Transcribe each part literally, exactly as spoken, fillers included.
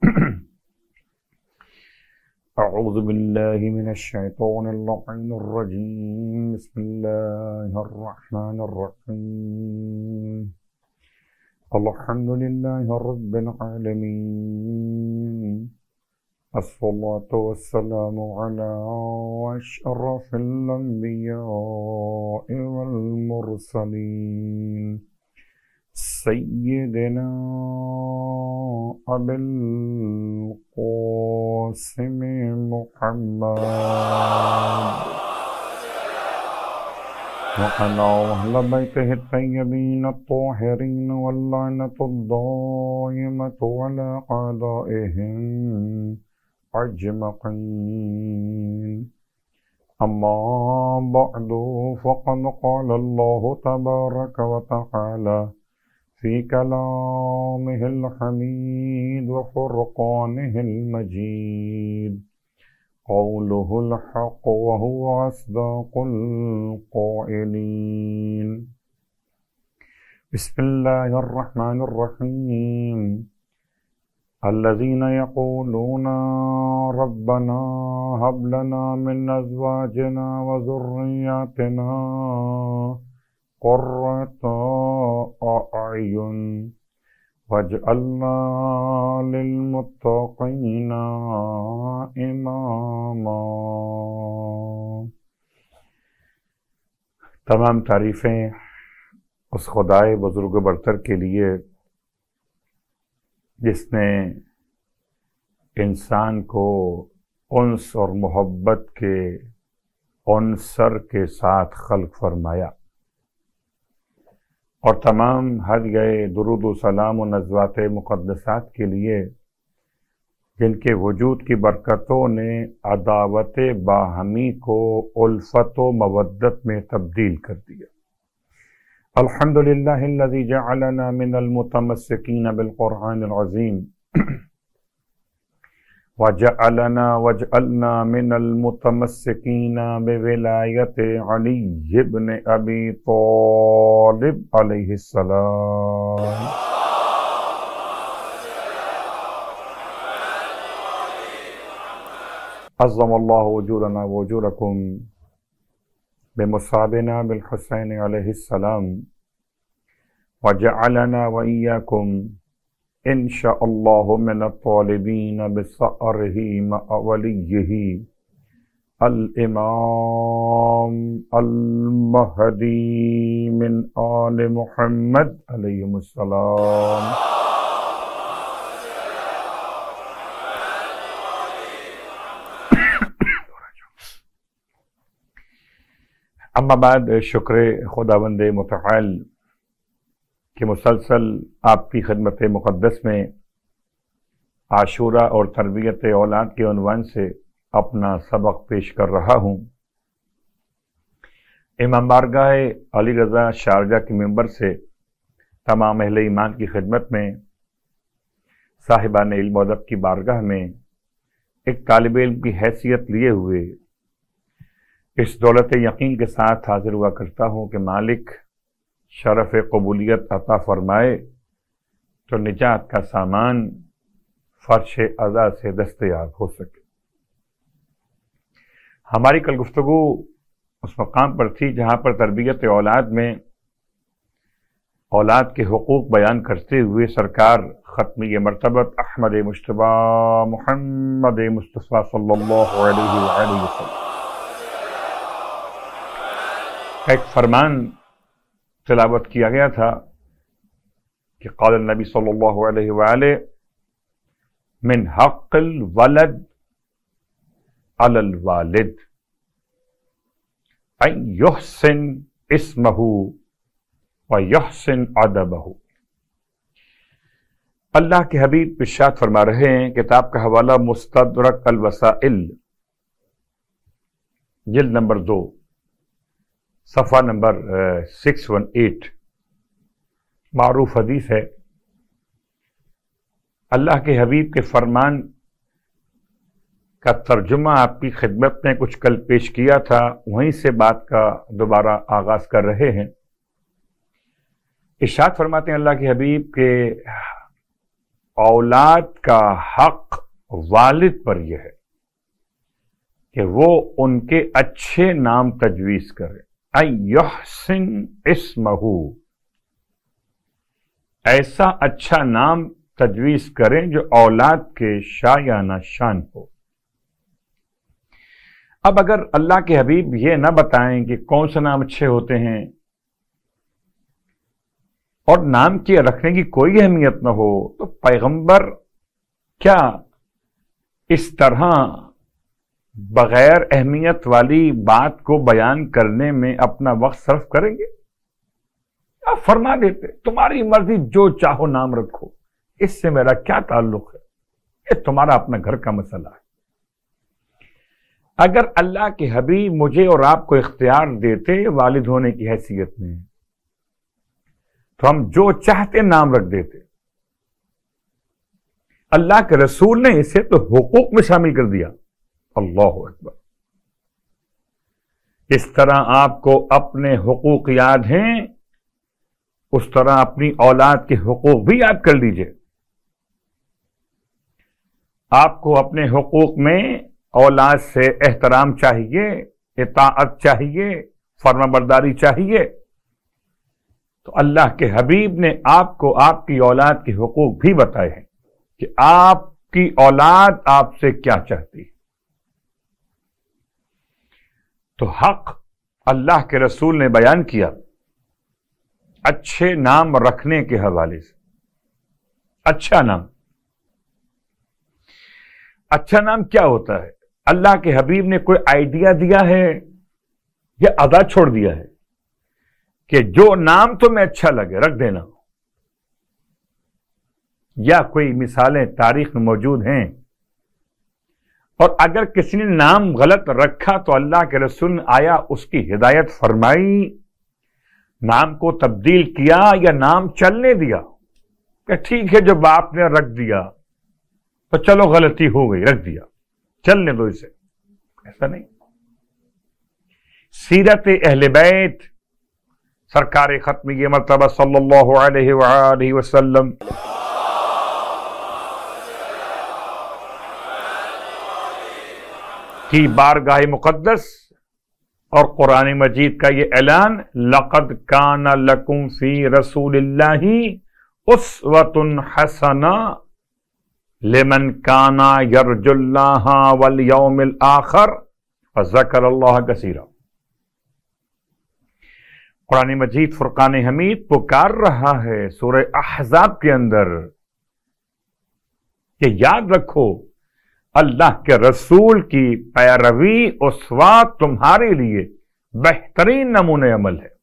اعوذ باللہ من الشیطان اللعین الرجیم بسم اللہ الرحمن الرحیم الحمد للہ رب العالمین الصلاة والسلام علی اشرف الانبیاء والمرسلین سیدنا ابی القاسم محمد وعلى أهل بيته الطيبين الطاهرين واللعنة الدائمة على أعدائهم أجمعين. أما بعد فقد قال الله تبارك وتعالى في كلامه الحميد وفرقانه المجيد قوله الحق وهو أصدق القائلين. بسم الله الرحمن الرحيم. الذين يقولون ربنا هب لنا من أزواجنا وذرياتنا قرة أعين واجعلنا للمتقين إماما. تمام تعریفیں اس خدائے بزرگ برتر کے لیے جس نے انسان کو انس اور محبت کے عنصر کے ساتھ خلق فرمایا، اور تمام ہدیہ درود و سلام و نزوات مقدسات کے لیے جن کے وجود کی برکتوں نے عداوت باہمی کو الفت و مودت میں تبدیل کر دیا. الحمدللہ الذی جعلنا من المتمسکین بالقرآن العظیم وجعلنا وجعلنا من المتمسکین بولایت علی بن ابی طالب علیہ السلام. عظم اللہ اجورنا واجورکم بمصابنا بالحسین علیہ السلام وجعلنا وإياكم إن شاء الله من الطالبين بثأره مع وليه الإمام المهدي من آل محمد عليهم السلام. اما بعد، شکر خداوند متعال کہ مسلسل آپ کی خدمت مقدس میں عاشورہ اور تربیت اولاد کے عنوان سے اپنا سبق پیش کر رہا ہوں. امام بارگاہ علی رضا شارجہ کے ممبر سے تمام اہل ایمان کی خدمت میں صاحبان علم و ادب کی بارگاہ میں ایک طالب علم کی حیثیت لیے ہوئے اس دولت یقین کے ساتھ حاضر ہوا کرتا ہوں کہ مالک شرف قبولیت عطا فرمائے تو نجات کا سامان فرش عزا سے دستیاب ہو سکے. ہماری کل گفتگو اس مقام پر تھی جہاں پر تربیت اولاد میں اولاد کے حقوق بیان کرتے ہوئے سرکار ختمی مرتبت احمد مجتبی محمد مصطفیٰ صلی اللہ علیہ وآلہ وسلم ایک فرمان تلاوت کیا گیا تھا کہ قال النبی صلی اللہ علیہ وآلہ من حق الولد علی الوالد ان یحسن اسمہ و یحسن ادبہ. اللہ کے حبیب ارشاد فرما رہے ہیں، کتاب کا حوالہ مستدرک الوسائل جلد نمبر دو صفحہ نمبر سکس ون ایٹ، معروف حدیث ہے. اللہ کے حبیب کے فرمان کا ترجمہ آپ کی خدمت میں کچھ کل پیش کیا تھا، وہیں سے بات کا دوبارہ آغاز کر رہے ہیں. ارشاد فرماتے ہیں اللہ کے حبیب کے اولاد کا حق والد پر یہ ہے کہ وہ ان کے اچھے نام تجویز کرے. ان یحسن اسمہ، ایسا اچھا نام تجویز کریں جو اولاد کے شایانہ شان ہو. اب اگر اللہ کے حبیب یہ نہ بتائیں کہ کون سے نام اچھے ہوتے ہیں اور نام کی رکھنے کی کوئی اہمیت نہ ہو، تو پیغمبر کیا اس طرح بغیر اہمیت والی بات کو بیان کرنے میں اپنا وقت صرف کریں گے؟ آپ فرما دیتے تمہاری مرضی، جو چاہو نام رکھو، اس سے میرا کیا تعلق ہے، یہ تمہارا اپنا گھر کا مسئلہ ہے. اگر اللہ کے حبیب مجھے اور آپ کو اختیار دیتے والد ہونے کی حیثیت میں، تو ہم جو چاہتے نام رکھ دیتے. اللہ کے رسول نے اسے تو حقوق میں شامل کر دیا. اللہ اکبر. اس طرح آپ کو اپنے حقوق یاد ہیں، اس طرح اپنی اولاد کے حقوق بھی یاد کر لیجئے. آپ کو اپنے حقوق میں اولاد سے احترام چاہیے، اطاعت چاہیے، فرما برداری چاہیے. تو اللہ کے حبیب نے آپ کو آپ کی اولاد کے حقوق بھی بتائے ہیں کہ آپ کی اولاد آپ سے کیا چاہتی ہے. تو حق اللہ کے رسول نے بیان کیا اچھے نام رکھنے کے حوالے سے. اچھا نام، اچھا نام کیا ہوتا ہے؟ اللہ کے حبیب نے کوئی آئیڈیا دیا ہے یا ادا چھوڑ دیا ہے کہ جو نام تمہیں اچھا لگے رکھ دینا، یا کوئی مثالیں تاریخ میں موجود ہیں؟ اور اگر کسی نے نام غلط رکھا تو اللہ کے رسول نے آیا اس کی ہدایت فرمائی، نام کو تبدیل کیا یا نام چلنے دیا کہ ٹھیک ہے جب آپ نے رکھ دیا تو چلو غلطی ہو گئی، رکھ دیا، چلنے دو اسے؟ ایسا نہیں. سیرت اہل بیت سرکار ختم یہ مرتبہ صلی اللہ علیہ وآلہ وسلم کی بارگاہ مقدس اور قرآن مجید کا یہ اعلان، لقد کان لکم فی رسول اللہ اسوۃ حسنہ لمن کان یرجو اللہ والیوم الآخر وذکر اللہ کثیرا. قرآن مجید فرقان حمید پکار رہا ہے سورہ احزاب کے اندر کہ یاد رکھو اللہ کے رسول کی پیروی اسوہ تمہارے لیے بہترین نمونہ عمل ہے.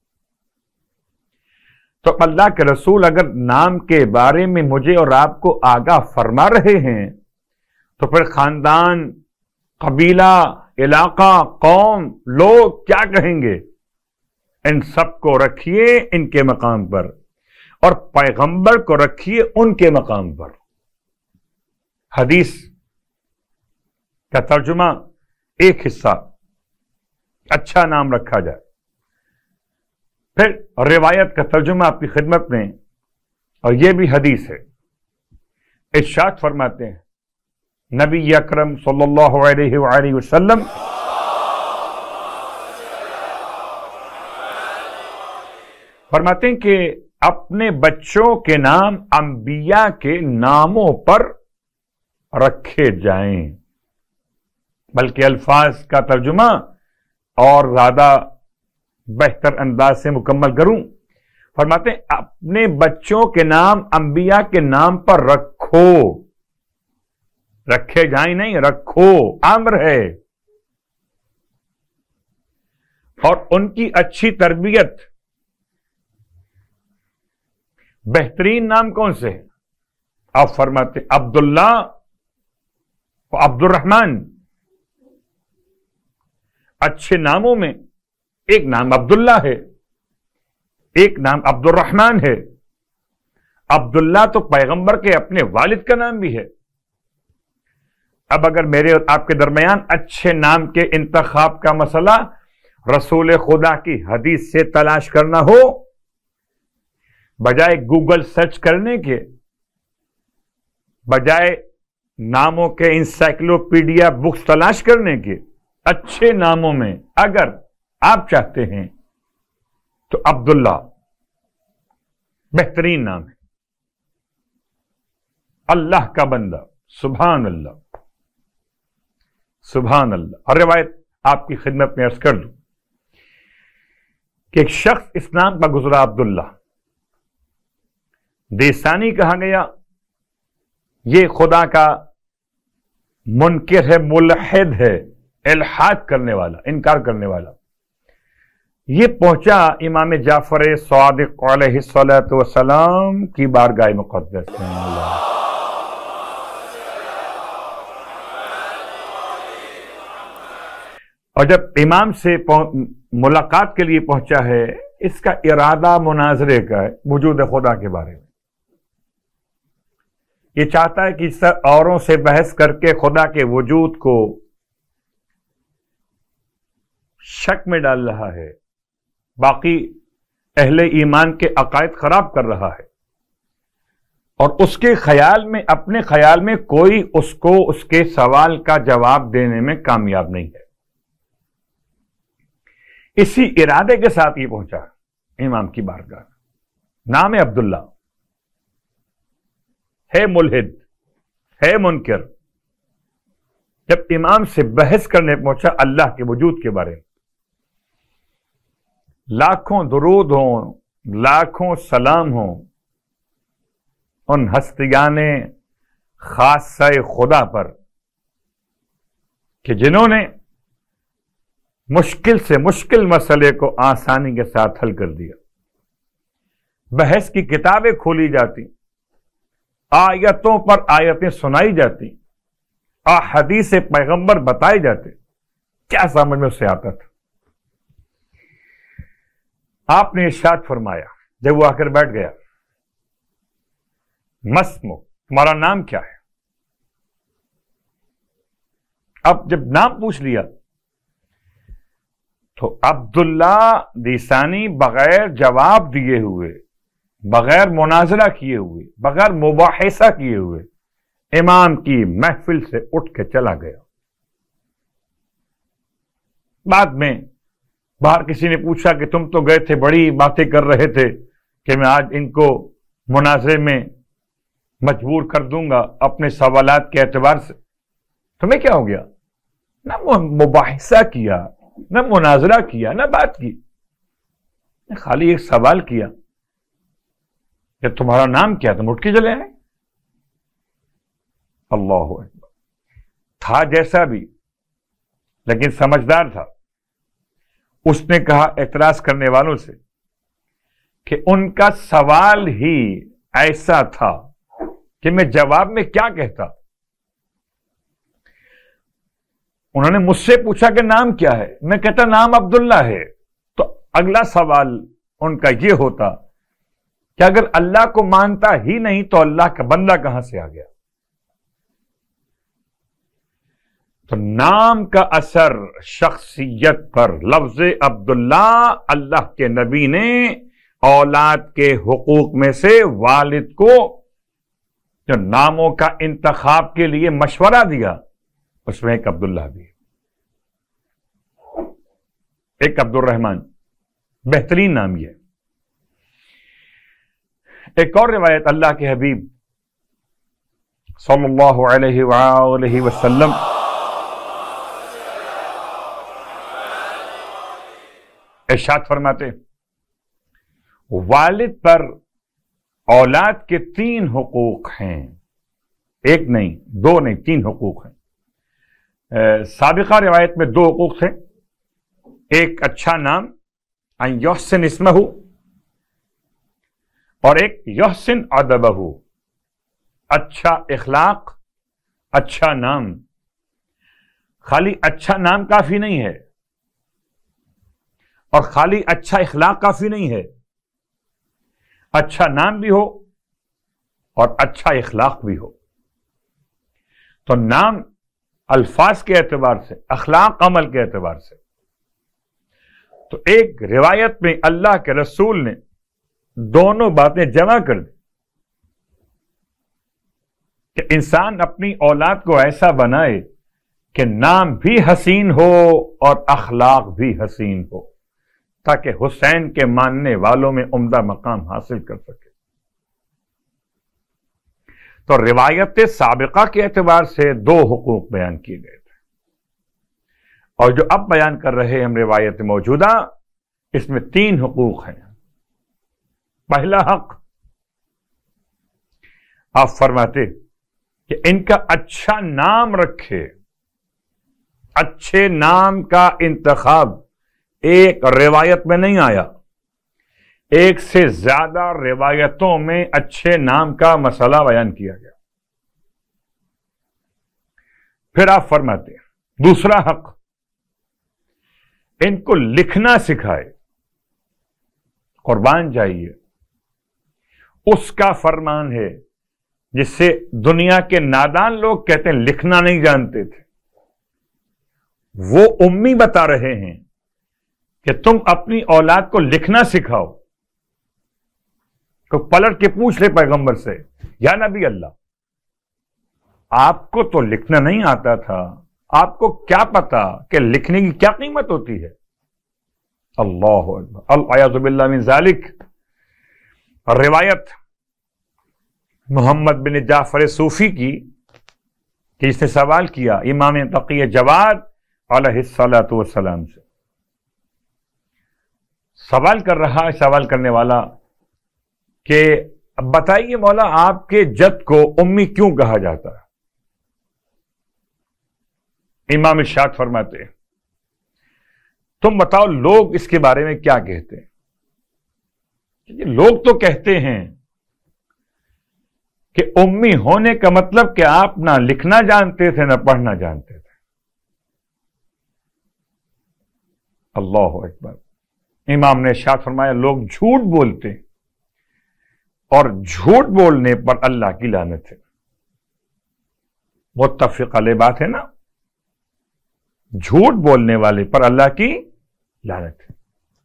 تو اللہ کے رسول اگر نام کے بارے میں مجھے اور آپ کو آگاہ فرما رہے ہیں تو پھر خاندان، قبیلہ، علاقہ، قوم، لوگ کیا کہیں گے؟ ان سب کو رکھیے ان کے مقام پر اور پیغمبر کو رکھیے ان کے مقام پر. حدیث کا ترجمہ ایک حصہ، اچھا نام رکھا جائے. پھر روایت کا ترجمہ آپ کی خدمت میں، اور یہ بھی حدیث ہے. ارشاد فرماتے ہیں نبی اکرم صلی اللہ علیہ وآلہ وسلم فرماتے ہیں کہ اپنے بچوں کے نام انبیاء کے ناموں پر رکھے جائیں. بلکہ الفاظ کا ترجمہ اور زیادہ بہتر انداز سے مکمل کروں، فرماتے ہیں اپنے بچوں کے نام انبیاء کے نام پر رکھو. رکھے جائیں نہیں، رکھو، امر ہے. اور ان کی اچھی تربیت. بہترین نام کون سے ہیں؟ آپ فرماتے عبداللہ و عبد الرحمن. اچھے ناموں میں ایک نام عبداللہ ہے، ایک نام عبد الرحمن ہے. عبداللہ تو پیغمبر کے اپنے والد کا نام بھی ہے. اب اگر میرے اور آپ کے درمیان اچھے نام کے انتخاب کا مسئلہ رسول خدا کی حدیث سے تلاش کرنا ہو بجائے گوگل سرچ کرنے کے، بجائے ناموں کے انسائکلوپیڈیا بکس تلاش کرنے کے اچھے ناموں میں اگر آپ چاہتے ہیں تو عبداللہ بہترین نام ہے. اللہ کا بندہ. سبحان اللہ سبحان اللہ. اور روایت آپ کی خدمت میں عرض کر دوں کہ ایک شخص اس نام کا گزرا عبداللہ. دیسانی کہا گیا یہ خدا کا منکر ہے، ملحد ہے، الحاد کرنے والا، انکار کرنے والا. یہ پہنچا امام جعفر صادق علیہ الصلوۃ والسلام کی بارگاہ مقدس میں. اور جب امام سے ملاقات کے لیے پہنچا ہے، اس کا ارادہ مناظرے کا ہے وجود خدا کے بارے میں. یہ چاہتا ہے کہ اوروں سے بحث کر کے خدا کے وجود کو شک میں ڈال رہا ہے، باقی اہل ایمان کے عقائد خراب کر رہا ہے، اور اس کے خیال میں اپنے خیال میں کوئی اس کو اس کے سوال کا جواب دینے میں کامیاب نہیں ہے. اسی ارادے کے ساتھ یہ پہنچا امام کی بارگاہ. نام ہے عبداللہ، ہے ملحد، ہے منکر. جب امام سے بحث کرنے پہنچا اللہ کے وجود کے بارے میں، لاکھوں درود ہوں، لاکھوں سلام ہوں ان ہستیان خاصہ خدا پر کہ جنہوں نے مشکل سے مشکل مسئلے کو آسانی کے ساتھ حل کر دیا. بحث کی کتابیں کھولی جاتی، آیتوں پر آیتیں سنائی جاتی، احادیث پیغمبر بتائے جاتے. کیا سمجھ میں اسے آتا تھا؟ آپ نے ارشاد فرمایا جب وہ آ کر بیٹھ گیا، مسمو، تمہارا نام کیا ہے؟ اب جب نام پوچھ لیا تو عبداللہ دیسانی بغیر جواب دیے ہوئے، بغیر مناظرہ کیے ہوئے، بغیر مباحثہ کیے ہوئے امام کی محفل سے اٹھ کے چلا گیا. بعد میں باہر کسی نے پوچھا کہ تم تو گئے تھے، بڑی باتیں کر رہے تھے کہ میں آج ان کو مناظرے میں مجبور کر دوں گا اپنے سوالات کے اعتبار سے. تمہیں کیا ہو گیا؟ نہ مباحثہ کیا، نہ مناظرہ کیا، نہ بات کی، خالی ایک سوال کیا کہ تمہارا نام کیا؟ تم اٹھ کے چلے آئے. اللہ اکبر. تھا جیسا بھی لیکن سمجھدار تھا. اس نے کہا اعتراض کرنے والوں سے کہ ان کا سوال ہی ایسا تھا کہ میں جواب میں کیا کہتا. انہوں نے مجھ سے پوچھا کہ نام کیا ہے، میں کہتا نام عبداللہ ہے. تو اگلا سوال ان کا یہ ہوتا کہ اگر اللہ کو مانتا ہی نہیں تو اللہ کا بندہ کہاں سے آ گیا؟ تو نام کا اثر شخصیت پر. لفظ عبداللہ، اللہ کے نبی نے اولاد کے حقوق میں سے والد کو جو ناموں کا انتخاب کے لیے مشورہ دیا، اس میں ایک عبداللہ بھی، ایک عبد الرحمن. بہترین نام یہ. ایک اور روایت اللہ کے حبیب صلی اللہ علیہ وآلہ وسلم ارشاد فرماتے والد پر اولاد کے تین حقوق ہیں. ایک نہیں، دو نہیں، تین حقوق ہیں. سابقہ روایت میں دو حقوق تھے. ایک اچھا نام، ان یحسن اسمہ، اور ایک یحسن ادبہ، اچھا اخلاق، اچھا نام. خالی اچھا نام کافی نہیں ہے اور خالی اچھا اخلاق کافی نہیں ہے. اچھا نام بھی ہو اور اچھا اخلاق بھی ہو. تو نام الفاظ کے اعتبار سے، اخلاق عمل کے اعتبار سے. تو ایک روایت میں اللہ کے رسول نے دونوں باتیں جمع کر دی. کہ انسان اپنی اولاد کو ایسا بنائے کہ نام بھی حسین ہو اور اخلاق بھی حسین ہو، تاکہ حسین کے ماننے والوں میں عمدہ مقام حاصل کر سکے۔ تو روایت سابقہ کے اعتبار سے دو حقوق بیان کیے گئے تھے، اور جو اب بیان کر رہے ہیں ہم روایت موجودہ، اس میں تین حقوق ہیں۔ پہلا حق، آپ فرماتے کہ ان کا اچھا نام رکھے۔ اچھے نام کا انتخاب ایک روایت میں نہیں آیا، ایک سے زیادہ روایتوں میں اچھے نام کا مسئلہ بیان کیا گیا۔ پھر آپ فرماتے ہیں دوسرا حق، ان کو لکھنا سکھائے۔ قربان جائیے، اس کا فرمان ہے جس سے دنیا کے نادان لوگ کہتے ہیں لکھنا نہیں جانتے تھے، وہ امی بتا رہے ہیں کہ تم اپنی اولاد کو لکھنا سکھاؤ۔ تو پلٹ کے پوچھ لے پیغمبر سے، یا نبی اللہ، آپ کو تو لکھنا نہیں آتا تھا، آپ کو کیا پتا کہ لکھنے کی کیا قیمت ہوتی ہے؟ اللہ اکبر، الاعوذ باللہ من ذالک۔ روایت محمد بن جعفر صوفی کی کہ اس نے سوال کیا امام تقی جواد علیہ الصلاۃ والسلام سے، سوال کر رہا ہے سوال کرنے والا کہ بتائیے مولا، آپ کے جد کو امی کیوں کہا جاتا ہے؟ امام ارشاد فرماتے ہیں تم بتاؤ لوگ اس کے بارے میں کیا کہتے ہیں؟ لوگ تو کہتے ہیں کہ امی ہونے کا مطلب کہ آپ نہ لکھنا جانتے تھے نہ پڑھنا جانتے تھے۔ اللہ اکبر۔ امام نے ارشاد فرمایا لوگ جھوٹ بولتے ہیں، اور جھوٹ بولنے پر اللہ کی لعنت ہے۔ متفق علیہ بات ہے نا، جھوٹ بولنے والے پر اللہ کی لعنت ہے۔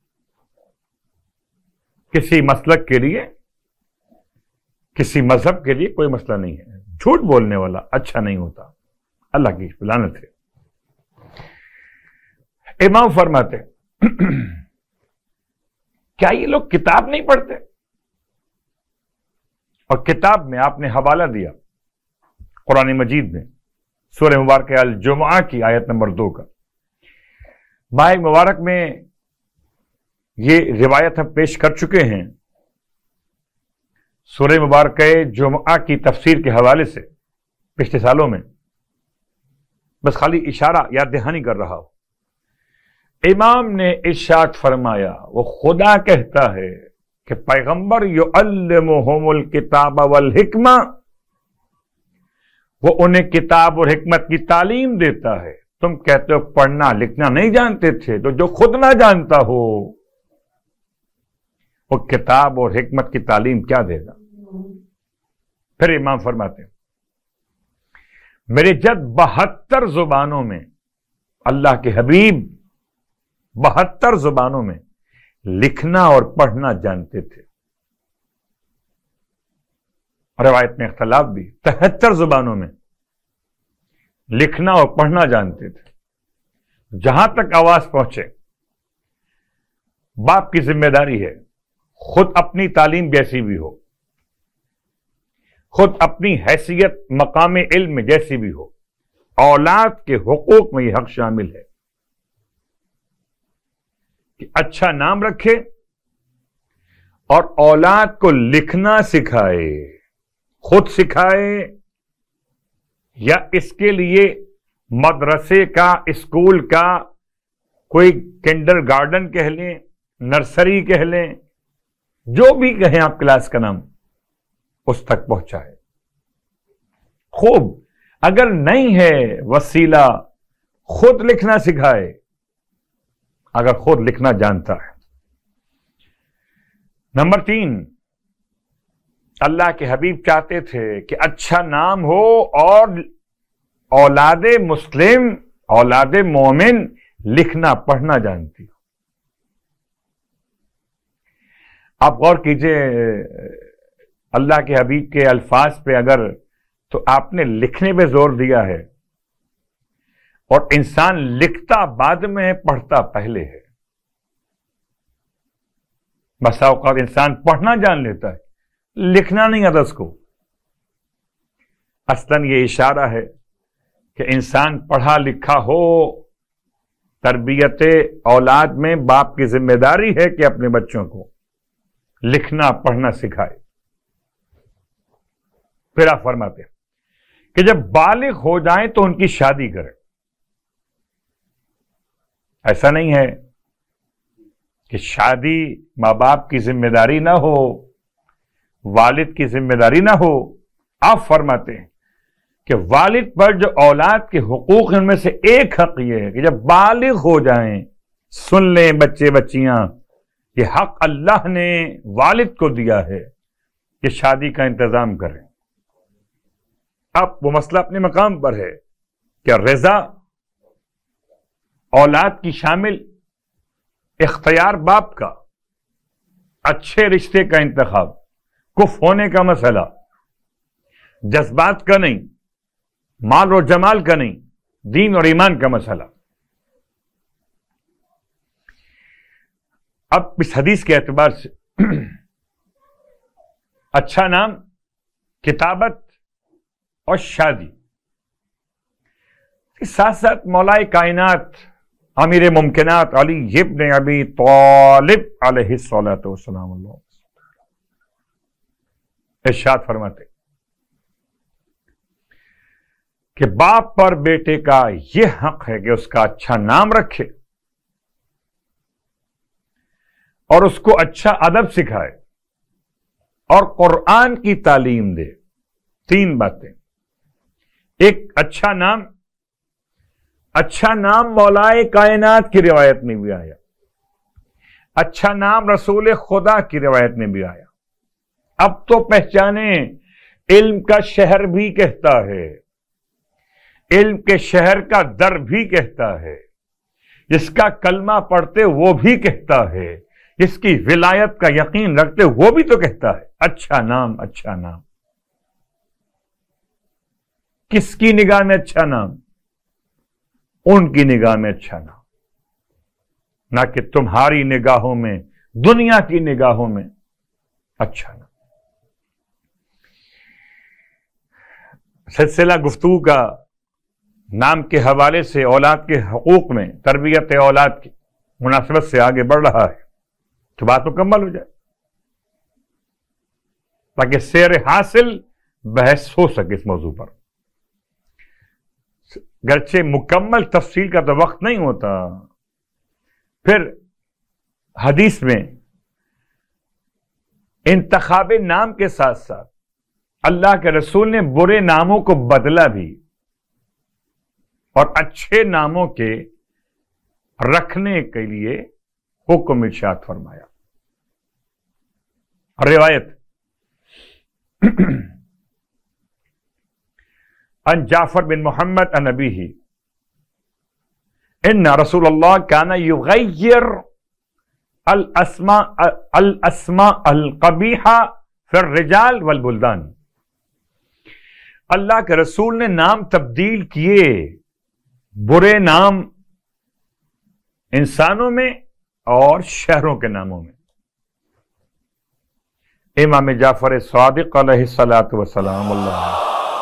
کسی مسلک کے لیے، کسی مذہب کے لیے کوئی مسئلہ نہیں ہے، جھوٹ بولنے والا اچھا نہیں ہوتا، اللہ کی لعنت ہے۔ امام فرماتے کیا یہ لوگ کتاب نہیں پڑھتے؟ اور کتاب میں آپ نے حوالہ دیا قرآن مجید میں سورہ مبارکہ الجمعہ کی آیت نمبر دو کا۔ ماہ مبارک میں یہ روایت ہم پیش کر چکے ہیں، سورہ مبارکہ جمعہ کی تفسیر کے حوالے سے پچھلے سالوں میں، بس خالی اشارہ یاد دہانی کر رہا ہوں۔ امام نے ارشاد فرمایا، وہ خدا کہتا ہے کہ پیغمبر یعلمہم الکتاب والحکمہ، وہ انہیں کتاب اور حکمت کی تعلیم دیتا ہے۔ تم کہتے ہو پڑھنا لکھنا نہیں جانتے تھے، تو جو خود نہ جانتا ہو وہ کتاب اور حکمت کی تعلیم کیا دے گا؟ پھر امام فرماتے ہیں میرے جد بہتر زبانوں میں، اللہ کے حبیب بہتر زبانوں میں لکھنا اور پڑھنا جانتے تھے۔ روایت میں اختلاف بھی، تہتر زبانوں میں لکھنا اور پڑھنا جانتے تھے۔ جہاں تک آواز پہنچے، باپ کی ذمہ داری ہے خود اپنی تعلیم جیسی بھی ہو، خود اپنی حیثیت مقام علم میں جیسی بھی ہو، اولاد کے حقوق میں یہ حق شامل ہے کہ اچھا نام رکھے اور اولاد کو لکھنا سکھائے، خود سکھائے یا اس کے لیے مدرسے کا، اسکول کا، کوئی کنڈر گارڈن کہہ لیں، نرسری کہہ لیں، جو بھی کہیں آپ کلاس کا نام، اس تک پہنچائے۔ خوب، اگر نہیں ہے وسیلہ خود لکھنا سکھائے، اگر خود لکھنا جانتا ہے۔ نمبر تین، اللہ کے حبیب چاہتے تھے کہ اچھا نام ہو اور اولاد مسلم، اولاد مومن لکھنا پڑھنا جانتی ہو۔ آپ غور کیجئے اللہ کے حبیب کے الفاظ پہ، اگر تو آپ نے لکھنے پہ زور دیا ہے، اور انسان لکھتا بعد میں ہے، پڑھتا پہلے ہے۔ بسا اوقات انسان پڑھنا جان لیتا ہے، لکھنا نہیں آتا اس کو۔ اصلاً یہ اشارہ ہے کہ انسان پڑھا لکھا ہو، تربیت اولاد میں باپ کی ذمہ داری ہے کہ اپنے بچوں کو لکھنا پڑھنا سکھائے۔ پھر آپ فرماتے ہیں کہ جب بالغ ہو جائیں تو ان کی شادی کریں۔ ایسا نہیں ہے کہ شادی ماں باپ کی ذمہ داری نہ ہو، والد کی ذمہ داری نہ ہو۔ آپ فرماتے ہیں کہ والد پر جو اولاد کے حقوق ہیں ان میں سے ایک حق یہ ہے کہ جب بالغ ہو جائیں، سن لیں بچے بچیاں، یہ حق اللہ نے والد کو دیا ہے کہ شادی کا انتظام کریں۔ اب وہ مسئلہ اپنے مقام پر ہے کہ رضا اولاد کی شامل، اختیار باپ کا، اچھے رشتے کا انتخاب، کف ہونے کا مسئلہ، جذبات کا نہیں، مال و جمال کا نہیں، دین اور ایمان کا مسئلہ۔ اب اس حدیث کے اعتبار سے اچھا نام، کتابت اور شادی، ساتھ ساتھ مولائے کائنات امیر ممکنات علی ابن ابی طالب علیہ الصلوۃ والسلام اللہ ارشاد فرماتے کہ باپ پر بیٹے کا یہ حق ہے کہ اس کا اچھا نام رکھے اور اس کو اچھا ادب سکھائے اور قرآن کی تعلیم دے۔ تین باتیں، ایک اچھا نام، اچھا نام مولائے کائنات کی روایت میں بھی آیا، اچھا نام رسول خدا کی روایت میں بھی آیا۔ اب تو پہچانے، علم کا شہر بھی کہتا ہے، علم کے شہر کا در بھی کہتا ہے، جس کا کلمہ پڑھتے وہ بھی کہتا ہے، جس کی ولایت کا یقین رکھتے وہ بھی تو کہتا ہے اچھا نام، اچھا نام۔ کس کی نگاہ میں اچھا نام؟ ان کی نگاہ میں اچھا نام، نہ کہ تمہاری نگاہوں میں، دنیا کی نگاہوں میں اچھا نام۔ سلسلہ گفتگو کا نام کے حوالے سے اولاد کے حقوق میں تربیت اولاد کی مناسبت سے آگے بڑھ رہا ہے تو بات مکمل ہو جائے تاکہ سیر حاصل بحث ہو سکے اس موضوع پر۔ گرچہ مکمل تفصیل کا تو وقت نہیں ہوتا، پھر حدیث میں انتخاب نام کے ساتھ ساتھ اللہ کے رسول نے برے ناموں کو بدلا بھی اور اچھے ناموں کے رکھنے کے لیے حکم ارشاد فرمایا۔ روایت ان جعفر بن محمد ان ابیہ ان رسول اللہ کان یغیر الاسماء الاسماء القبیحہ فی الرجال والبلدان۔ اللہ کے رسول نے نام تبدیل کیے، برے نام انسانوں میں اور شہروں کے ناموں میں۔ امام جعفر صادق علیہ الصلوۃ والسلام اللہ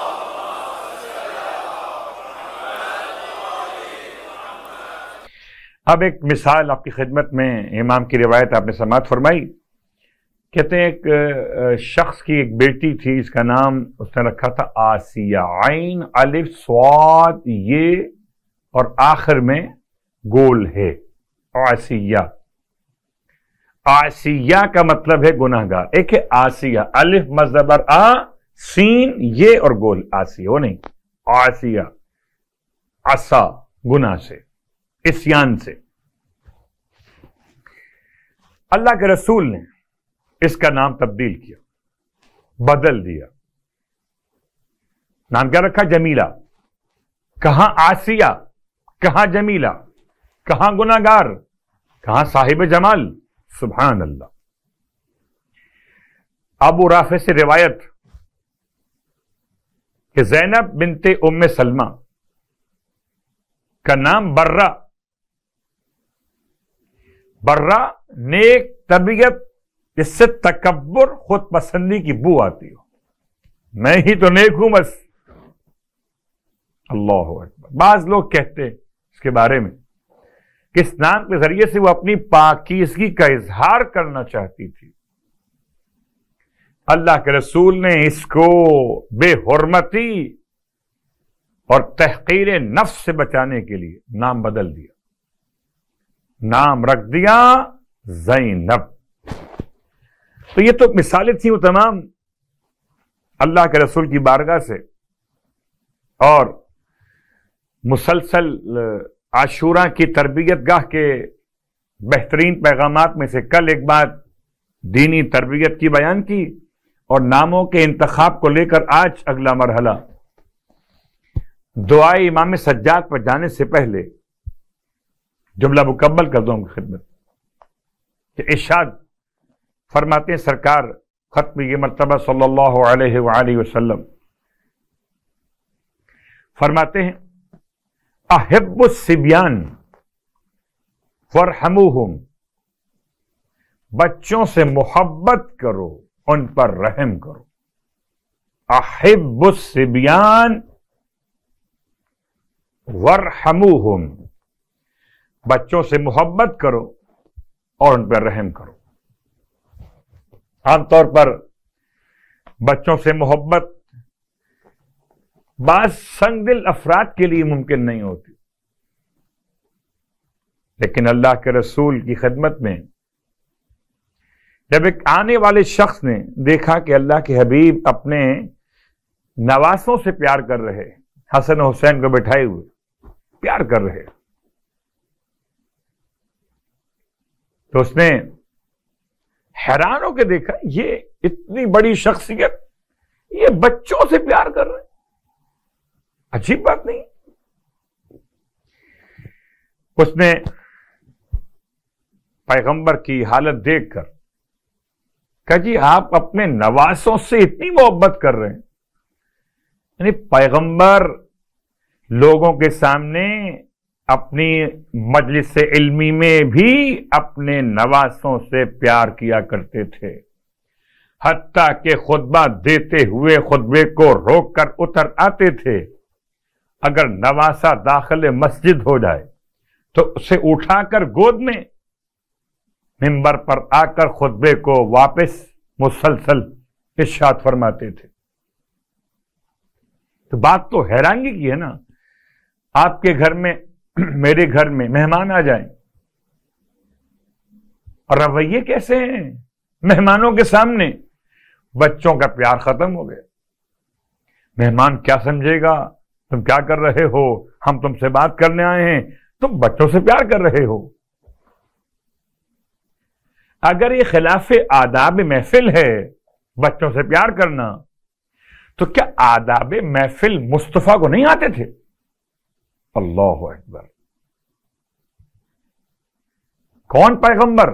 اب ایک مثال آپ کی خدمت میں، امام کی روایت آپ نے سماعت فرمائی، کہتے ہیں ایک شخص کی ایک بیٹی تھی، اس کا نام اس نے رکھا تھا آسیہ، عین الف صاد یہ اور آخر میں گول ہے، آسیہ۔ آسیہ کا مطلب ہے گناہ گار، ایک ہے آسیہ، الف مزبر آ، سین یہ اور گول، آسیہ وہ نہیں، آسیہ، عصا گناہ سے، عصیان سے۔ اللہ کے رسول نے اس کا نام تبدیل کیا، بدل دیا۔ نام کیا رکھا؟ جمیلہ۔ کہاں آسیہ، کہاں جمیلہ، کہاں گناہ گار، کہاں صاحب جمال، سبحان اللہ۔ ابو رافع سے روایت کہ زینب بنت ام سلمہ کا نام برہ، برہ نیک طبیعت جس سے تکبر خود پسندی کی بو آتی ہو، میں ہی تو نیک ہوں بس. اللہ اکبر. بعض لوگ کہتے ہیں اس کے بارے میں کہ اس نام کے ذریعے سے وہ اپنی پاکیزگی کا اظہار کرنا چاہتی تھی. اللہ کے رسول نے اس کو بے حرمتی اور تحقیر نفس سے بچانے کے لیے نام بدل دیا، نام رکھ دیا زینب. تو یہ تو مثالیں تھیں وہ تمام اللہ کے رسول کی بارگاہ سے، اور مسلسل عاشوراء کی تربیت گاہ کے بہترین پیغامات میں سے کل ایک بات دینی تربیت کی بیان کی، اور ناموں کے انتخاب کو لے کر آج اگلا مرحلہ. دعائے امام سجاد پر جانے سے پہلے جملہ مکمل کر دوں گا خدمت کہ ارشاد فرماتے ہیں سرکار ختم یہ مرتبہ صلی اللہ علیہ وآلہ وسلم فرماتے ہیں احب الصبیان وارحموہم، بچوں سے محبت کرو، ان پر رحم کرو. احب الصبیان وارحموہم، بچوں سے محبت کرو اور ان پر رحم کرو. عام طور پر بچوں سے محبت بعض سنگ دل افراد کے لیے ممکن نہیں ہوتی، لیکن اللہ کے رسول کی خدمت میں جب ایک آنے والے شخص نے دیکھا کہ اللہ کے حبیب اپنے نواسوں سے پیار کر رہے، حسن و حسین کو بٹھائے ہوئے پیار کر رہے، تو اس نے حیران ہو کے دیکھا یہ اتنی بڑی شخصیت یہ بچوں سے پیار کر رہے، عجیب بات نہیں. اس نے پیغمبر کی حالت دیکھ کر کہا جی آپ اپنے نواسوں سے اتنی محبت کر رہے ہیں. یعنی پیغمبر لوگوں کے سامنے اپنی مجلس علمی میں بھی اپنے نواسوں سے پیار کیا کرتے تھے، حتیٰ کہ خطبہ دیتے ہوئے خطبے کو روک کر اتر آتے تھے. اگر نواسا داخل مسجد ہو جائے تو اسے اٹھا کر گود میں منبر پر آ کر خطبے کو واپس مسلسل ارشاد فرماتے تھے. تو بات تو حیرانگی کی ہے نا، آپ کے گھر میں میرے گھر میں مہمان آ جائیں اور رویے کیسے ہیں مہمانوں کے سامنے؟ بچوں کا پیار ختم ہو گیا. مہمان کیا سمجھے گا، تم کیا کر رہے ہو، ہم تم سے بات کرنے آئے ہیں، تم بچوں سے پیار کر رہے ہو. اگر یہ خلاف آداب محفل ہے بچوں سے پیار کرنا، تو کیا آداب محفل مصطفیٰ کو نہیں آتے تھے؟ اللہ اکبر. کون پیغمبر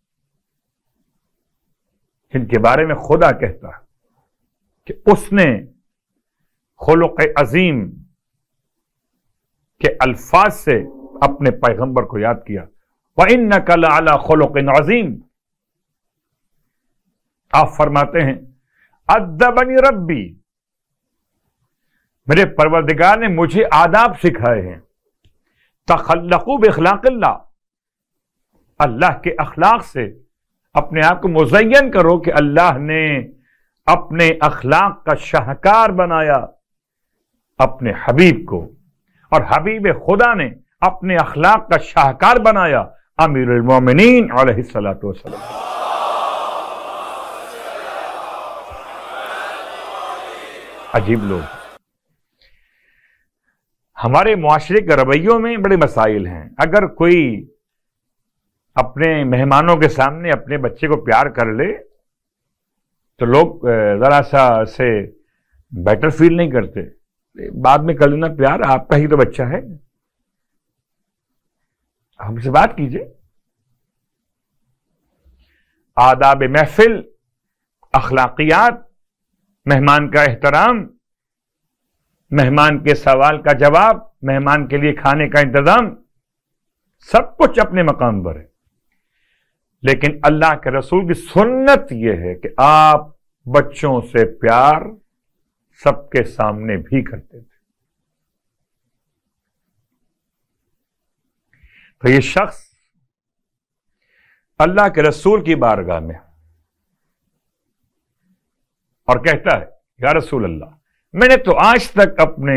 جن کے بارے میں خدا کہتا ہے کہ اس نے خلق عظیم کے الفاظ سے اپنے پیغمبر کو یاد کیا، وَإِنَّكَ لَعَلَىٰ خُلُقٍ عَظِيمٍ. آپ فرماتے ہیں ادبنی ربی، میرے پروردگار نے مجھے آداب سکھائے ہیں. تخلقوا باخلاق اللہ، اللہ کے اخلاق سے اپنے آپ کو مزین کرو کہ اللہ نے اپنے اخلاق کا شاہکار بنایا اپنے حبیب کو، اور حبیب خدا نے اپنے اخلاق کا شاہکار بنایا امیر المومنین علیہ الصلوۃ والسلام. عجیب لوگ. ہمارے معاشرے کے رویوں میں بڑے مسائل ہیں. اگر کوئی اپنے مہمانوں کے سامنے اپنے بچے کو پیار کر لے تو لوگ ذرا سا سے بیٹر فیل نہیں کرتے، بعد میں کر لینا پیار، آپ کا ہی تو بچہ ہے، ہم سے بات کیجئے. آداب محفل، اخلاقیات، مہمان کا احترام، مہمان کے سوال کا جواب، مہمان کے لیے کھانے کا انتظام، سب کچھ اپنے مقام پر ہے. لیکن اللہ کے رسول کی سنت یہ ہے کہ آپ بچوں سے پیار سب کے سامنے بھی کرتے تھے. تو یہ شخص اللہ کے رسول کی بارگاہ میں اور کہتا ہے یا رسول اللہ، میں نے تو آج تک اپنے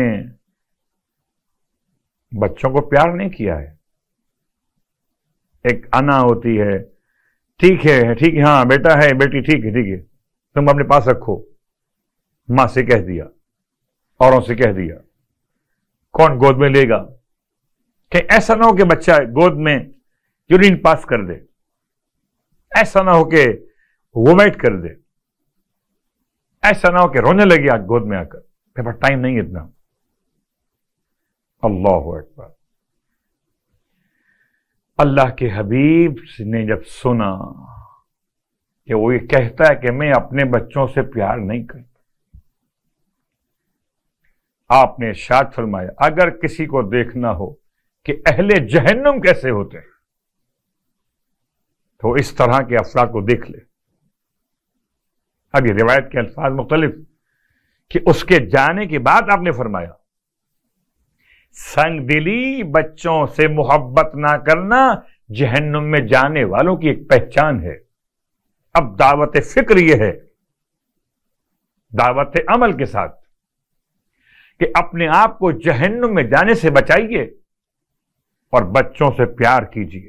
بچوں کو پیار نہیں کیا ہے. ایک انا ہوتی ہے، ٹھیک ہے ٹھیک ہے، ہاں بیٹا ہے بیٹی ٹھیک ہے ٹھیک ہے، تم اپنے پاس رکھو. ماں سے کہہ دیا، اوروں سے کہہ دیا، کون گود میں لے گا؟ کہ ایسا نہ ہو کہ بچہ گود میں یورین پاس کر دے، ایسا نہ ہو کہ وومیٹ کر دے، ایسا نہ ہو کہ رونے لگے آج گود میں آ کر. میرے پاس ٹائم نہیں اتنا. اللہ اکبر. اللہ کے حبیب نے جب سنا کہ وہ یہ کہتا ہے کہ میں اپنے بچوں سے پیار نہیں کرتا، آپ نے ارشاد فرمایا اگر کسی کو دیکھنا ہو کہ اہل جہنم کیسے ہوتے ہیں تو اس طرح کے افراد کو دیکھ لے. اب یہ روایت کے الفاظ مختلف کہ اس کے جانے کے بعد آپ نے فرمایا سنگ دلی بچوں سے محبت نہ کرنا جہنم میں جانے والوں کی ایک پہچان ہے. اب دعوت فکر یہ ہے دعوت عمل کے ساتھ کہ اپنے آپ کو جہنم میں جانے سے بچائیے اور بچوں سے پیار کیجیے.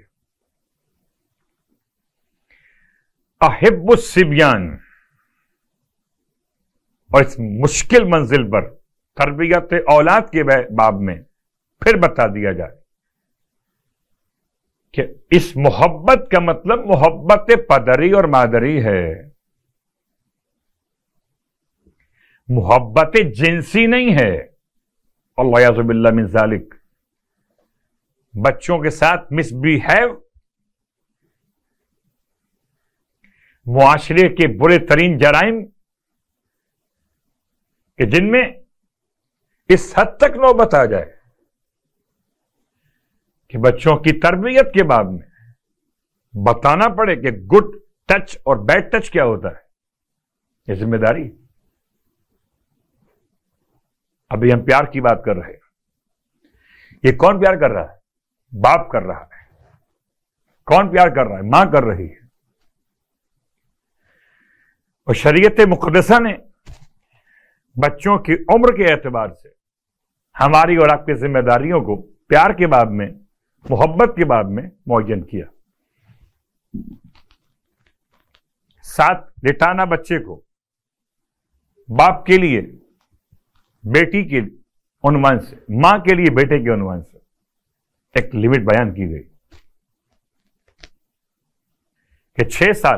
احب الصبیان، اور اس مشکل منزل پر تربیت اولاد کے باب میں پھر بتا دیا جائے کہ اس محبت کا مطلب محبت پدری اور مادری ہے، محبت جنسی نہیں ہے. اللہ یعوذ باللہ من ذالک. بچوں کے ساتھ مس بیہیو معاشرے کے برے ترین جرائم کہ جن میں اس حد تک نوبت آ جائے کہ بچوں کی تربیت کے بعد میں بتانا پڑے کہ گڈ ٹچ اور بیڈ ٹچ کیا ہوتا ہے. یہ ذمہ داری. ابھی ہم پیار کی بات کر رہے ہیں. یہ کون پیار کر رہا ہے؟ باپ کر رہا ہے. کون پیار کر رہا ہے؟ ماں کر رہی ہے. اور شریعت مقدسہ نے بچوں کی عمر کے اعتبار سے ہماری اور آپ کی ذمہ داریوں کو پیار کے باب میں، محبت کے باب میں معین کیا. ساتھ لٹانا بچے کو باپ کے لیے بیٹی کے عنوان سے، ماں کے لیے بیٹے کے عنوان سے ایک لمٹ بیان کی گئی کہ چھ سال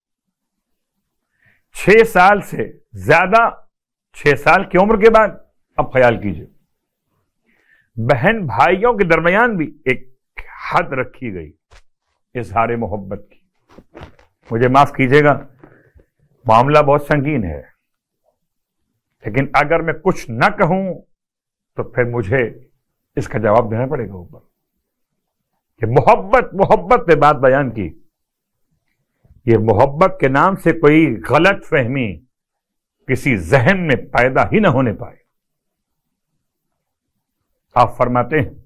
چھ سال سے زیادہ، چھ سال کی عمر کے بعد اب خیال کیجئے بہن بھائیوں کے درمیان بھی ایک حد رکھی گئی اظہار محبت کی. مجھے معاف کیجیے گا، معاملہ بہت سنگین ہے، لیکن اگر میں کچھ نہ کہوں تو پھر مجھے اس کا جواب دینا پڑے گا اوپر کہ محبت محبت نے بات بیان کی. یہ محبت کے نام سے کوئی غلط فہمی کسی ذہن میں پیدا ہی نہ ہونے پائے. آپ فرماتے ہیں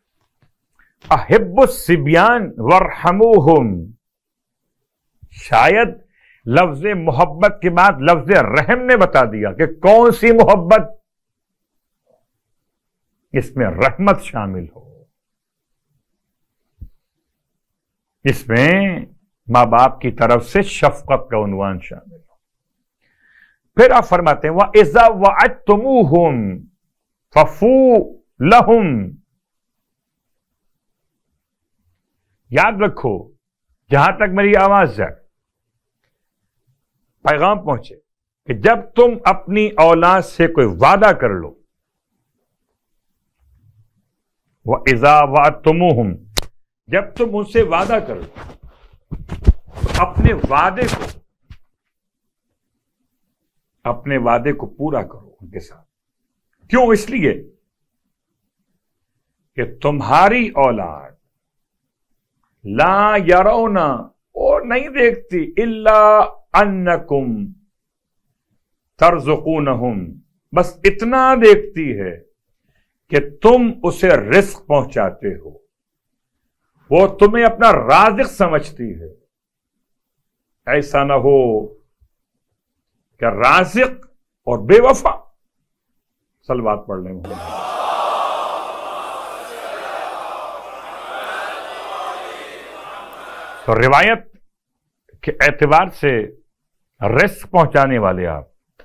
احب الصبیان وارحموہم. شاید لفظ محبت کے بعد لفظ رحم نے بتا دیا کہ کون سی محبت، اس میں رحمت شامل ہو، اس میں ماں باپ کی طرف سے شفقت کا عنوان شامل ہو. پھر آپ فرماتے ہیں وَإِذَا وَعَدْتُمُوهُمْ فَفُوا لَهُمْ. یاد رکھو، جہاں تک میری آواز جائے، پیغام پہنچے کہ جب تم اپنی اولاد سے کوئی وعدہ کر لو، وَإِذَا وَعَدْتُمُوهُمْ، جب تم ان سے وعدہ کر لو تو اپنے وعدے کو اپنے وعدے کو پورا کرو ان کے ساتھ. کیوں؟ اس لیے کہ تمہاری اولاد لا یرونا، اور نہیں دیکھتی، الا انکم ترزقونہم، بس اتنا دیکھتی ہے کہ تم اسے رزق پہنچاتے ہو، وہ تمہیں اپنا رازق سمجھتی ہے۔ ایسا نہ ہو کہ رازق اور بے وفا۔ صلوات پڑھ لیں محمد۔ تو روایت کے اعتبار سے رزق پہنچانے والے آپ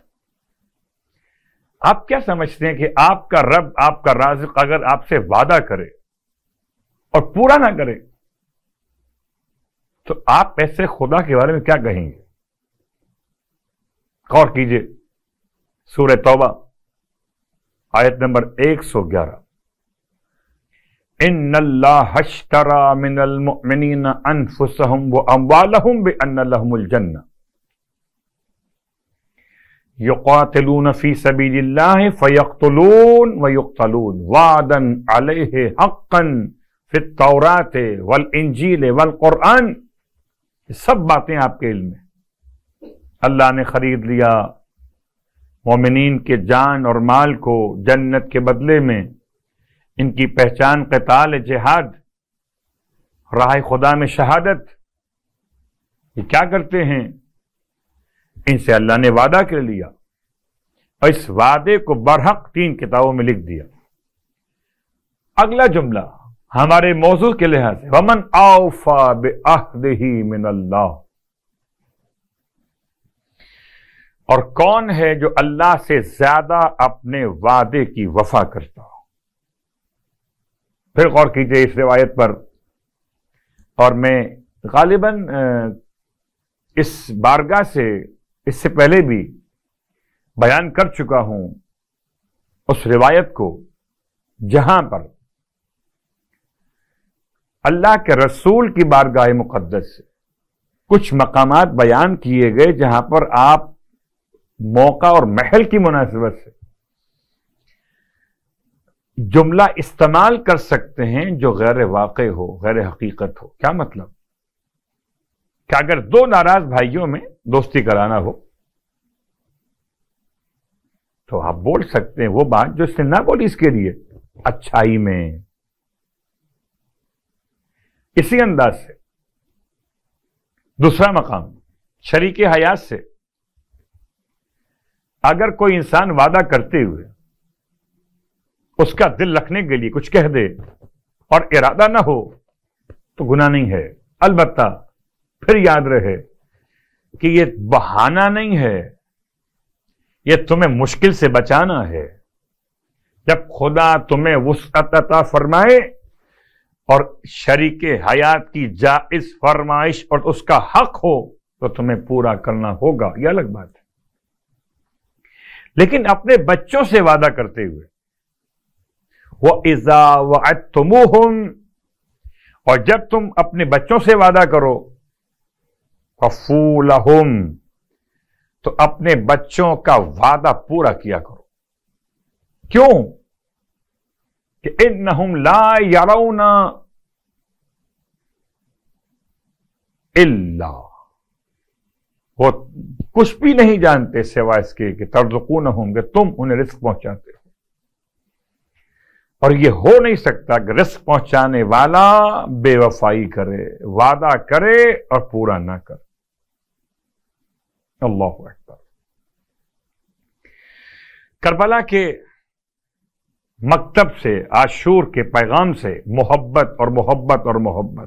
آپ کیا سمجھتے ہیں کہ آپ کا رب، آپ کا رازق اگر آپ سے وعدہ کرے اور پورا نہ کرے تو آپ ایسے خدا کے بارے میں کیا کہیں گے؟ غور کیجئے، سورہ توبہ آیت نمبر ایک سو گیارہ، ان اللہ اشترى من المؤمنین انفسهم واموالهم بان لهم الجنہ یقاتلون فی سبیل اللہ فیقتلون ویقتلون وعدا علیہ حقا فی التوراۃ والانجیل والقرآن۔ یہ سب باتیں آپ کے علم میں۔ اللہ نے خرید لیا مومنین کے جان اور مال کو جنت کے بدلے میں، ان کی پہچان قتال جہاد، راہ خدا میں شہادت۔ یہ کیا کرتے ہیں؟ ان سے اللہ نے وعدہ کر لیا اور اس وعدے کو برحق تین کتابوں میں لکھ دیا۔ اگلا جملہ ہمارے موضوع کے لحاظ سے، وَمَنْ أَوْفَى بِعَهْدِهِ مِنَ اللَّهِ، اور کون ہے جو اللہ سے زیادہ اپنے وعدے کی وفا کرتا ہو۔ پھر غور کیجئے اس روایت پر، اور میں غالباً اس بارگاہ سے اس سے پہلے بھی بیان کر چکا ہوں اس روایت کو جہاں پر اللہ کے رسول کی بارگاہ مقدس سے کچھ مقامات بیان کیے گئے جہاں پر آپ موقع اور محل کی مناسبت سے جملہ استعمال کر سکتے ہیں جو غیر واقع ہو، غیر حقیقت ہو۔ کیا مطلب؟ کہ اگر دو ناراض بھائیوں میں دوستی کرانا ہو تو آپ بول سکتے ہیں وہ بات جو اس نے نہ بولی اس کے لیے اچھائی میں۔ اسی انداز سے دوسرا مقام شریک حیات سے، اگر کوئی انسان وعدہ کرتے ہوئے اس کا دل رکھنے کے لیے کچھ کہہ دے اور ارادہ نہ ہو تو گناہ نہیں ہے۔ البتہ پھر یاد رہے کہ یہ بہانہ نہیں ہے، یہ تمہیں مشکل سے بچانا ہے۔ جب خدا تمہیں وسعت عطا فرمائے اور شریک حیات کی جائز فرمائش اور اس کا حق ہو تو تمہیں پورا کرنا ہوگا، یہ الگ بات ہے۔ لیکن اپنے بچوں سے وعدہ کرتے ہوئے وَإِذَا وَعَدتُّمُوهُمْ، اور جب تم اپنے بچوں سے وعدہ کرو فَفُوا لَهُمْ، تو اپنے بچوں کا وعدہ پورا کیا کرو۔ کیوں؟ کہ اِنَّهُمْ لَا يَرَوْنَ إِلَّا، وہ کچھ بھی نہیں جانتے سوائے اس کے کہ ترزقونہم، کہ تم انہیں رزق پہنچاتے ہو۔ اور یہ ہو نہیں سکتا کہ رزق پہنچانے والا بے وفائی کرے، وعدہ کرے اور پورا نہ کرے۔ اللہ اکبر۔ کربلا کے مکتب سے، عاشور کے پیغام سے محبت اور محبت اور محبت۔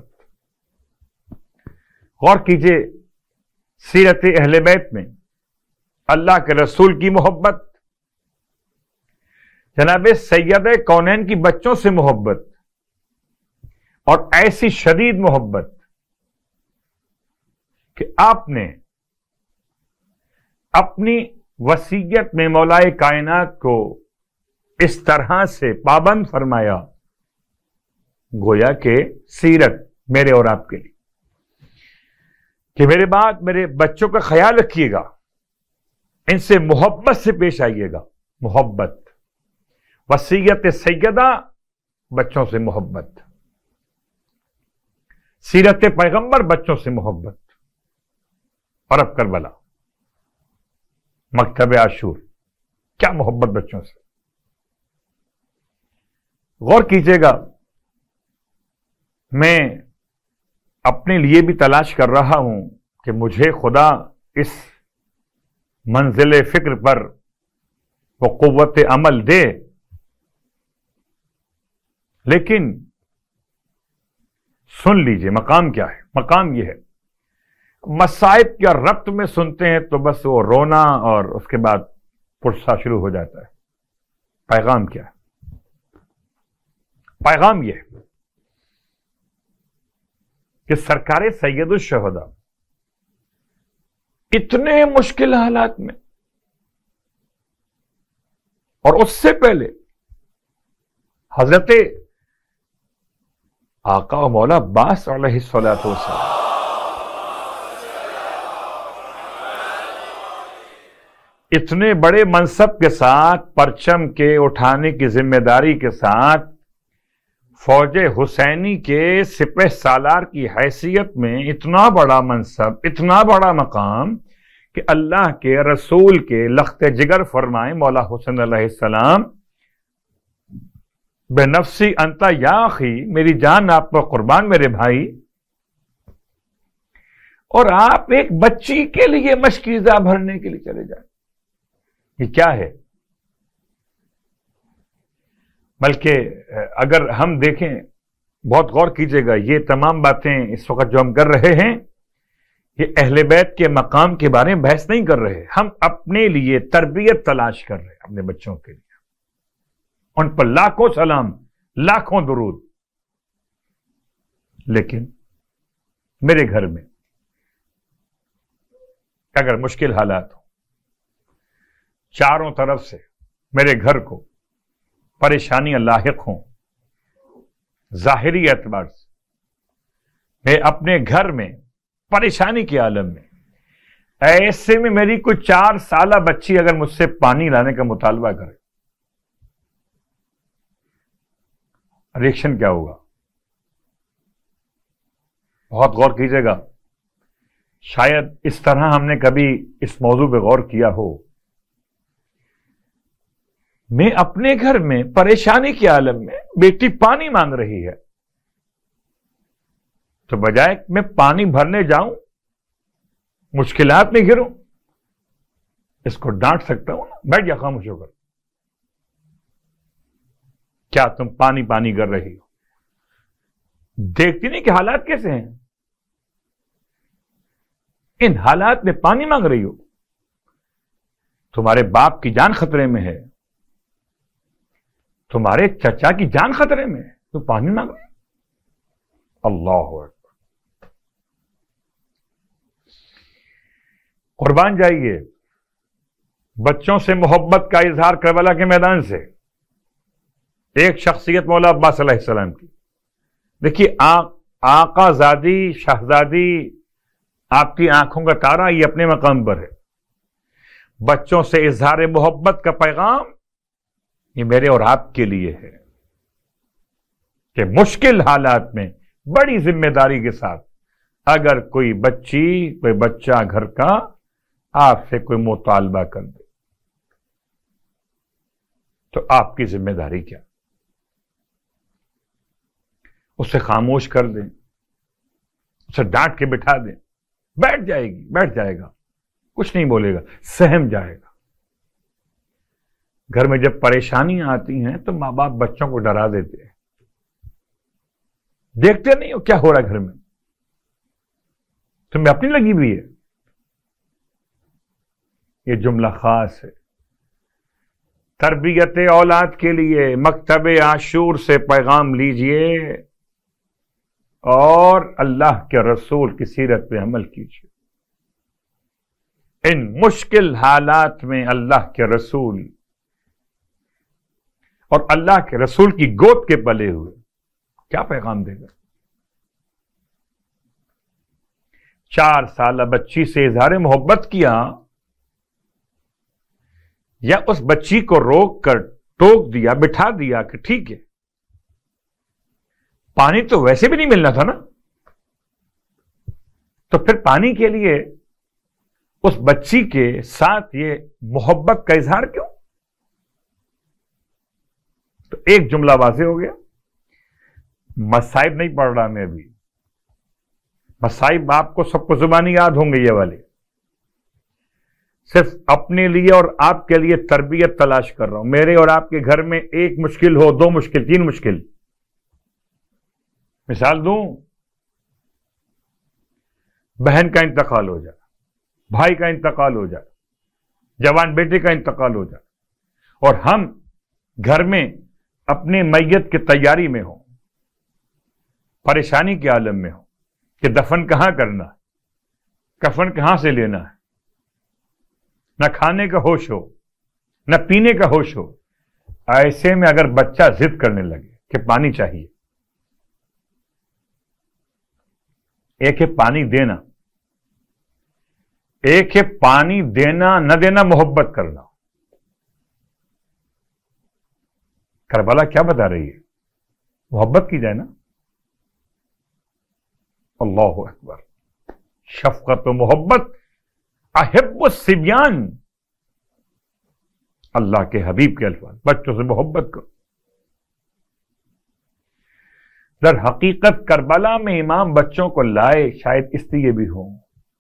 غور کیجئے سیرت اہل بیت میں اللہ کے رسول کی محبت، جناب سید کونین کی بچوں سے محبت، اور ایسی شدید محبت کہ آپ نے اپنی وصیت میں مولائے کائنات کو اس طرح سے پابند فرمایا گویا کہ سیرت میرے اور آپ کے لیے، کہ میرے بعد میرے بچوں کا خیال رکھیے گا، ان سے محبت سے پیش آئیے گا۔ محبت وصیت سیدہ بچوں سے محبت، سیرت پیغمبر بچوں سے محبت، اور اب کربلا، مکتب عاشور، کیا محبت بچوں سے. غور کیجیے گا، میں اپنے لیے بھی تلاش کر رہا ہوں کہ مجھے خدا اس منزل فکر پر وہ قوت عمل دے، لیکن سن لیجئے مقام کیا ہے. مقام یہ ہے، مصائب کیا ربط میں سنتے ہیں تو بس وہ رونا اور اس کے بعد پرسہ شروع ہو جاتا ہے. پیغام کیا ہے؟ پیغام یہ ہے کہ سرکار سید الشہداء اتنے مشکل حالات میں، اور اس سے پہلے حضرت آقا و مولا عباس علیہ الصلوۃ والسلام اتنے بڑے منصب کے ساتھ، پرچم کے اٹھانے کی ذمہ داری کے ساتھ، فوج حسینی کے سپہ سالار کی حیثیت میں اتنا بڑا منصب، اتنا بڑا مقام کہ اللہ کے رسول کے لخت جگر فرمائے مولا حسین علیہ السلام، بے نفسی انتا یا اخی، میری جان آپ پر قربان میرے بھائی، اور آپ ایک بچی کے لیے مشکیزہ بھرنے کے لیے چلے جائیں. یہ کیا ہے؟ بلکہ اگر ہم دیکھیں، بہت غور کیجئے گا، یہ تمام باتیں اس وقت جو ہم کر رہے ہیں، یہ اہل بیت کے مقام کے بارے میں بحث نہیں کر رہے، ہم اپنے لیے تربیت تلاش کر رہے ہیں، اپنے بچوں کے لیے. ان پر لاکھوں سلام، لاکھوں درود. لیکن میرے گھر میں اگر مشکل حالات ہوں، چاروں طرف سے میرے گھر کو پریشانیاں لاحق ہوں، ظاہری اعتبار سے میں اپنے گھر میں پریشانی کے عالم میں، ایسے میں میری کوئی چار سالہ بچی اگر مجھ سے پانی لانے کا مطالبہ کرے، ریئیکشن کیا ہوگا؟ بہت غور کیجیے گا. شاید اس طرح ہم نے کبھی اس موضوع پہ غور کیا ہو. میں اپنے گھر میں پریشانی کے عالم میں، بیٹی پانی مانگ رہی ہے، تو بجائے میں پانی بھرنے جاؤں، مشکلات میں گروں، اس کو ڈانٹ سکتا ہوں نا، بیٹھ جا خاموش ہو کر، کیا تم پانی پانی کر رہی ہو؟ دیکھتی نہیں کہ حالات کیسے ہیں؟ ان حالات میں پانی مانگ رہی ہو، تمہارے باپ کی جان خطرے میں ہے، تمہارے چچا کی جان خطرے میں ہے، تو پانی مانگ رہی ہو. اللہ اکبر. قربان جائیے بچوں سے محبت کا اظہار کربلا کے میدان سے. ایک شخصیت مولا عباس علیہ السلام کی، دیکھیے آقا زادی، شہزادی، آپ کی آنکھوں کا تارا، یہ اپنے مقام پر ہے. بچوں سے اظہار محبت کا پیغام یہ میرے اور آپ کے لیے ہے کہ مشکل حالات میں بڑی ذمہ داری کے ساتھ اگر کوئی بچی، کوئی بچہ گھر کا آپ سے کوئی مطالبہ کر دے تو آپ کی ذمہ داری کیا؟ اسے خاموش کر دیں، اسے ڈانٹ کے بٹھا دیں، بیٹھ جائے گی، بیٹھ جائے گا، کچھ نہیں بولے گا، سہم جائے گا. گھر میں جب پریشانیاں آتی ہیں تو ماں باپ بچوں کو ڈرا دیتے ہیں. دیکھتے نہیں ہو کیا ہو رہا ہے گھر میں؟ تمہیں اپنی لگی ہوئی ہے. یہ جملہ خاص ہے. تربیت اولاد کے لیے مکتب عاشور سے پیغام لیجئے اور اللہ کے رسول کی سیرت پہ عمل کیجئے. ان مشکل حالات میں اللہ کے رسول اور اللہ کے رسول کی گود کے پلے ہوئے کیا پیغام دے گا؟ چار سالہ بچی سے اظہار محبت کیا یا اس بچی کو روک کر ٹوک دیا، بٹھا دیا کہ ٹھیک ہے، پانی تو ویسے بھی نہیں ملنا تھا نا، تو پھر پانی کے لیے اس بچی کے ساتھ یہ محبت کا اظہار کیوں؟ تو ایک جملہ واضح ہو گیا، مصائب نہیں پڑھ رہا میں ابھی، مصائب آپ کو سب کو زبانی یاد ہوں گے یہ والے، صرف اپنے لیے اور آپ کے لیے تربیت تلاش کر رہا ہوں۔ میرے اور آپ کے گھر میں ایک مشکل ہو، دو مشکل، تین مشکل، مثال دوں، بہن کا انتقال ہو جائے، بھائی کا انتقال ہو جائے، جوان بیٹے کا انتقال ہو جائے، اور ہم گھر میں اپنے میت کی تیاری میں ہوں، پریشانی کے عالم میں ہوں کہ دفن کہاں کرنا ہے، کفن کہاں سے لینا ہے، نہ کھانے کا ہوش ہو، نہ پینے کا ہوش ہو، ایسے میں اگر بچہ ضد کرنے لگے کہ پانی چاہیے، ایک ہے پانی دینا، ایک ہے پانی دینا نہ دینا محبت کرنا۔ کربلا کیا بتا رہی ہے؟ محبت کی جائے نا، اللہ اکبر، شفقت و محبت، احب الصبیان، اللہ کے حبیب کے الفاظ، بچوں سے محبت کرو۔ در حقیقت کربلا میں امام بچوں کو لائے شاید اس لیے بھی ہوں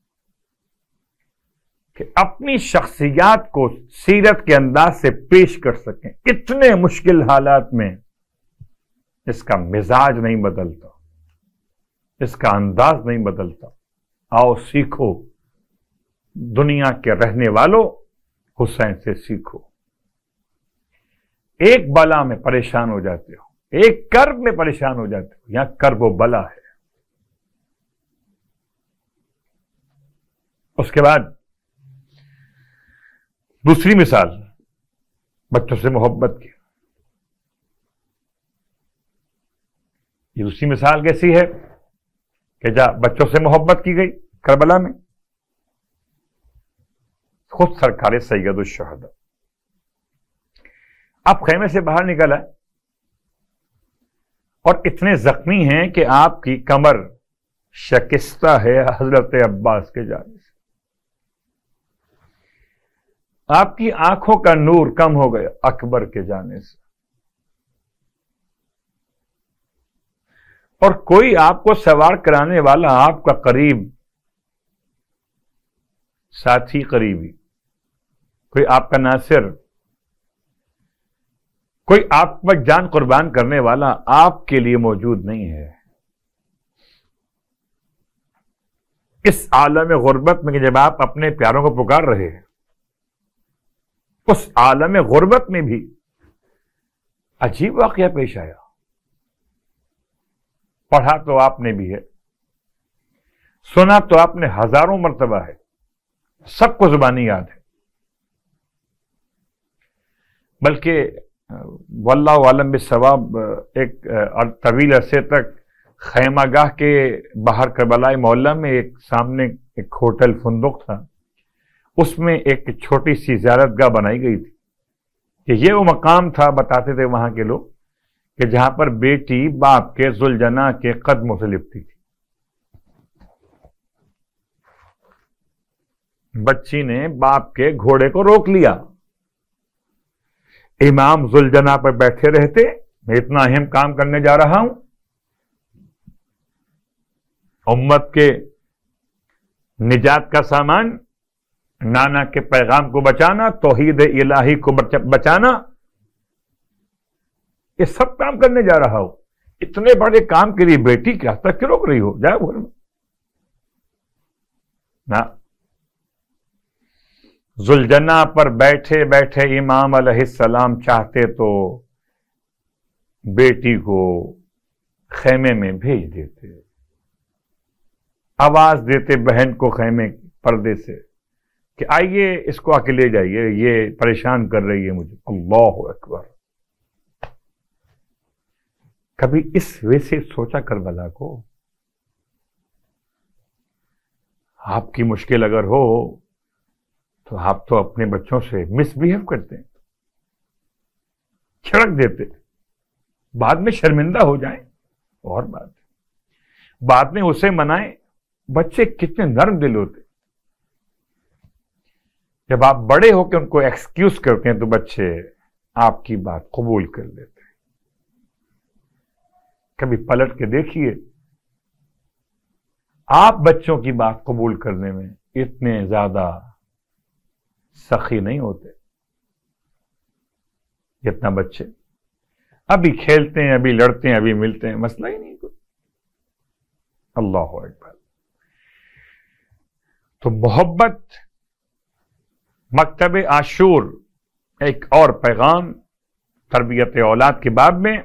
کہ اپنی شخصیات کو سیرت کے انداز سے پیش کر سکیں۔ اتنے مشکل حالات میں اس کا مزاج نہیں بدلتا، اس کا انداز نہیں بدلتا۔ آؤ سیکھو، دنیا کے رہنے والوں، حسین سے سیکھو۔ ایک بلا میں پریشان ہو جاتے ہو، ایک کرب میں پریشان ہو جاتے ہو، یہاں کرب و بلا ہے۔ اس کے بعد دوسری مثال بچوں سے محبت کی، یہ دوسری مثال کیسی ہے کہ جا بچوں سے محبت کی گئی کربلا میں، خود سرکار سید الشہداء آپ خیمے سے باہر نکل آئے اور اتنے زخمی ہیں کہ آپ کی کمر شکستہ ہے حضرت عباس کے جانے سے، آپ کی آنکھوں کا نور کم ہو گیا اکبر کے جانے سے، اور کوئی آپ کو سوار کرانے والا، آپ کا قریب ساتھی، قریبی، کوئی آپ کا ناصر، کوئی آپ پر جان قربان کرنے والا آپ کے لیے موجود نہیں ہے۔ اس عالم غربت میں کہ جب آپ اپنے پیاروں کو پکار رہے ہیں، اس عالم غربت میں بھی عجیب واقعہ پیش آیا۔ پڑھا تو آپ نے بھی ہے، سنا تو آپ نے ہزاروں مرتبہ ہے، سب کو زبانی یاد ہے، بلکہ واللہ عالم بالصواب ایک طویل عرصے تک خیمہ گاہ کے باہر کربلائی محلہ میں ایک سامنے ایک ہوٹل فندق تھا، اس میں ایک چھوٹی سی زیارت گاہ بنائی گئی تھی کہ یہ وہ مقام تھا، بتاتے تھے وہاں کے لوگ، کہ جہاں پر بیٹی باپ کے ذوالجناح کے قدموں سے لپٹی تھی۔ بچی نے باپ کے گھوڑے کو روک لیا، امام ذوالجناح پر بیٹھے رہتے، میں اتنا اہم کام کرنے جا رہا ہوں، امت کے نجات کا سامان، نانا کے پیغام کو بچانا، توحید الہی کو بچانا، یہ سب کام کرنے جا رہا ہوں، اتنے بڑے کام کے لیے بیٹی کیا تک کیوں روک رہی ہو، جاؤ گھر میں۔ نہ، ذوالجناح پر بیٹھے بیٹھے امام علیہ السلام چاہتے تو بیٹی کو خیمے میں بھیج دیتے، آواز دیتے بہن کو خیمے پردے سے کہ آئیے اس کو آ کے لے جائیے، یہ پریشان کر رہی ہے مجھے۔ اللہ اکبر، کبھی اس وجہ سے سوچا کربلا کو؟ آپ کی مشکل اگر ہو تو آپ تو اپنے بچوں سے مس بہیو کرتے ہیں، چھڑک دیتے، بعد میں شرمندہ ہو جائیں اور بات ہے، بعد میں اسے منائیں۔ بچے کتنے نرم دل ہوتے، جب آپ بڑے ہو کے ان کو ایکسکیوز کرتے ہیں تو بچے آپ کی بات قبول کر لیتے ہیں۔ کبھی پلٹ کے دیکھیے، آپ بچوں کی بات قبول کرنے میں اتنے زیادہ سخی نہیں ہوتے جتنا بچے ابھی کھیلتے ہیں، ابھی لڑتے ہیں، ابھی ملتے ہیں، مسئلہ ہی نہیں کوئی۔ اللہ اکبر۔ تو محبت، مکتب عاشور، ایک اور پیغام تربیت اولاد کے باب میں،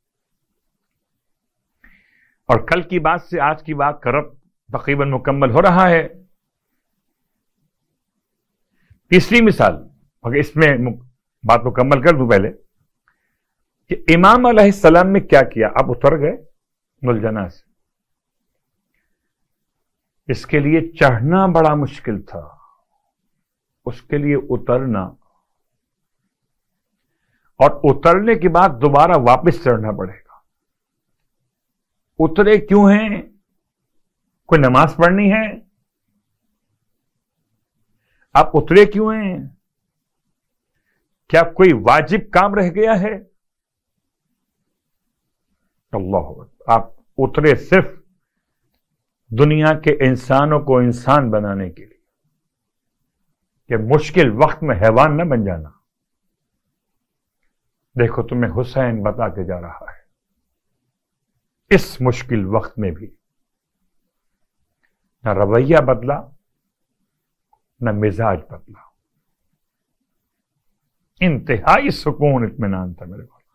اور کل کی بات سے آج کی بات کا ربط تقریباً مکمل ہو رہا ہے۔ تیسری مثال، مگر اس میں بات مکمل کر دوں پہلے کہ امام علیہ السلام نے کیا کیا۔ اب اتر گئے ملجنا سے، اس کے لیے چڑھنا بڑا مشکل تھا، اس کے لیے اترنا، اور اترنے کے بعد دوبارہ واپس چڑھنا پڑے گا۔ اترے کیوں ہیں؟ کوئی نماز پڑھنی ہے؟ آپ اترے کیوں ہیں؟ کیا کوئی واجب کام رہ گیا ہے؟ اللہ اکبر۔ آپ اترے صرف دنیا کے انسانوں کو انسان بنانے کے لیے، کہ مشکل وقت میں حیوان نہ بن جانا۔ دیکھو تمہیں حسین بتا کے جا رہا ہے، اس مشکل وقت میں بھی نہ رویہ بدلا، نہ مزاج بدلا، انتہائی سکون اطمینان تھا میرے کو۔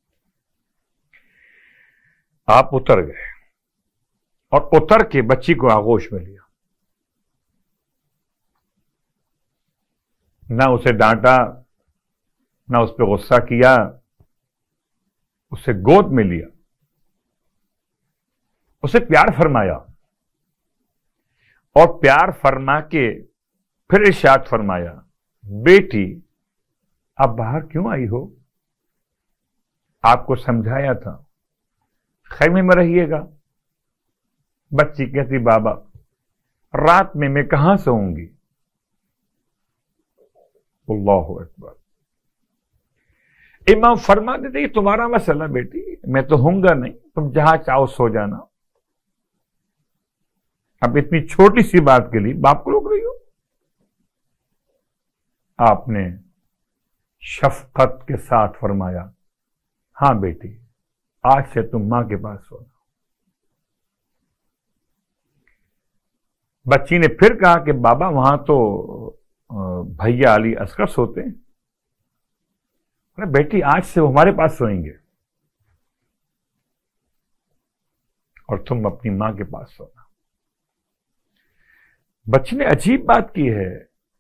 آپ اتر گئے اور اتر کے بچی کو آغوش میں لیا، نہ اسے ڈانٹا، نہ اس پہ غصہ کیا، اسے گود میں لیا، اسے پیار فرمایا، اور پیار فرما کے پھر ارشاد فرمایا، بیٹی اب باہر کیوں آئی ہو؟ آپ کو سمجھایا تھا خیمے میں رہیے گا۔ بچی کہتی بابا رات میں میں کہاں سوؤں گی؟ اللہ اکبر۔ امام فرما دیتے یہ تمہارا مسئلہ بیٹی، میں تو ہوں گا نہیں، تم جہاں چاہو سو جانا۔ اب اتنی چھوٹی سی بات کے لیے باپ کو روک رہی ہو؟ آپ نے شفقت کے ساتھ فرمایا، ہاں بیٹی آج سے تم ماں کے پاس سونا۔ بچی نے پھر کہا کہ بابا وہاں تو بھیا علی اصغر سوتے ہیں۔ بیٹی آج سے وہ ہمارے پاس سوئیں گے اور تم اپنی ماں کے پاس سونا۔ بچی نے عجیب بات کی ہے،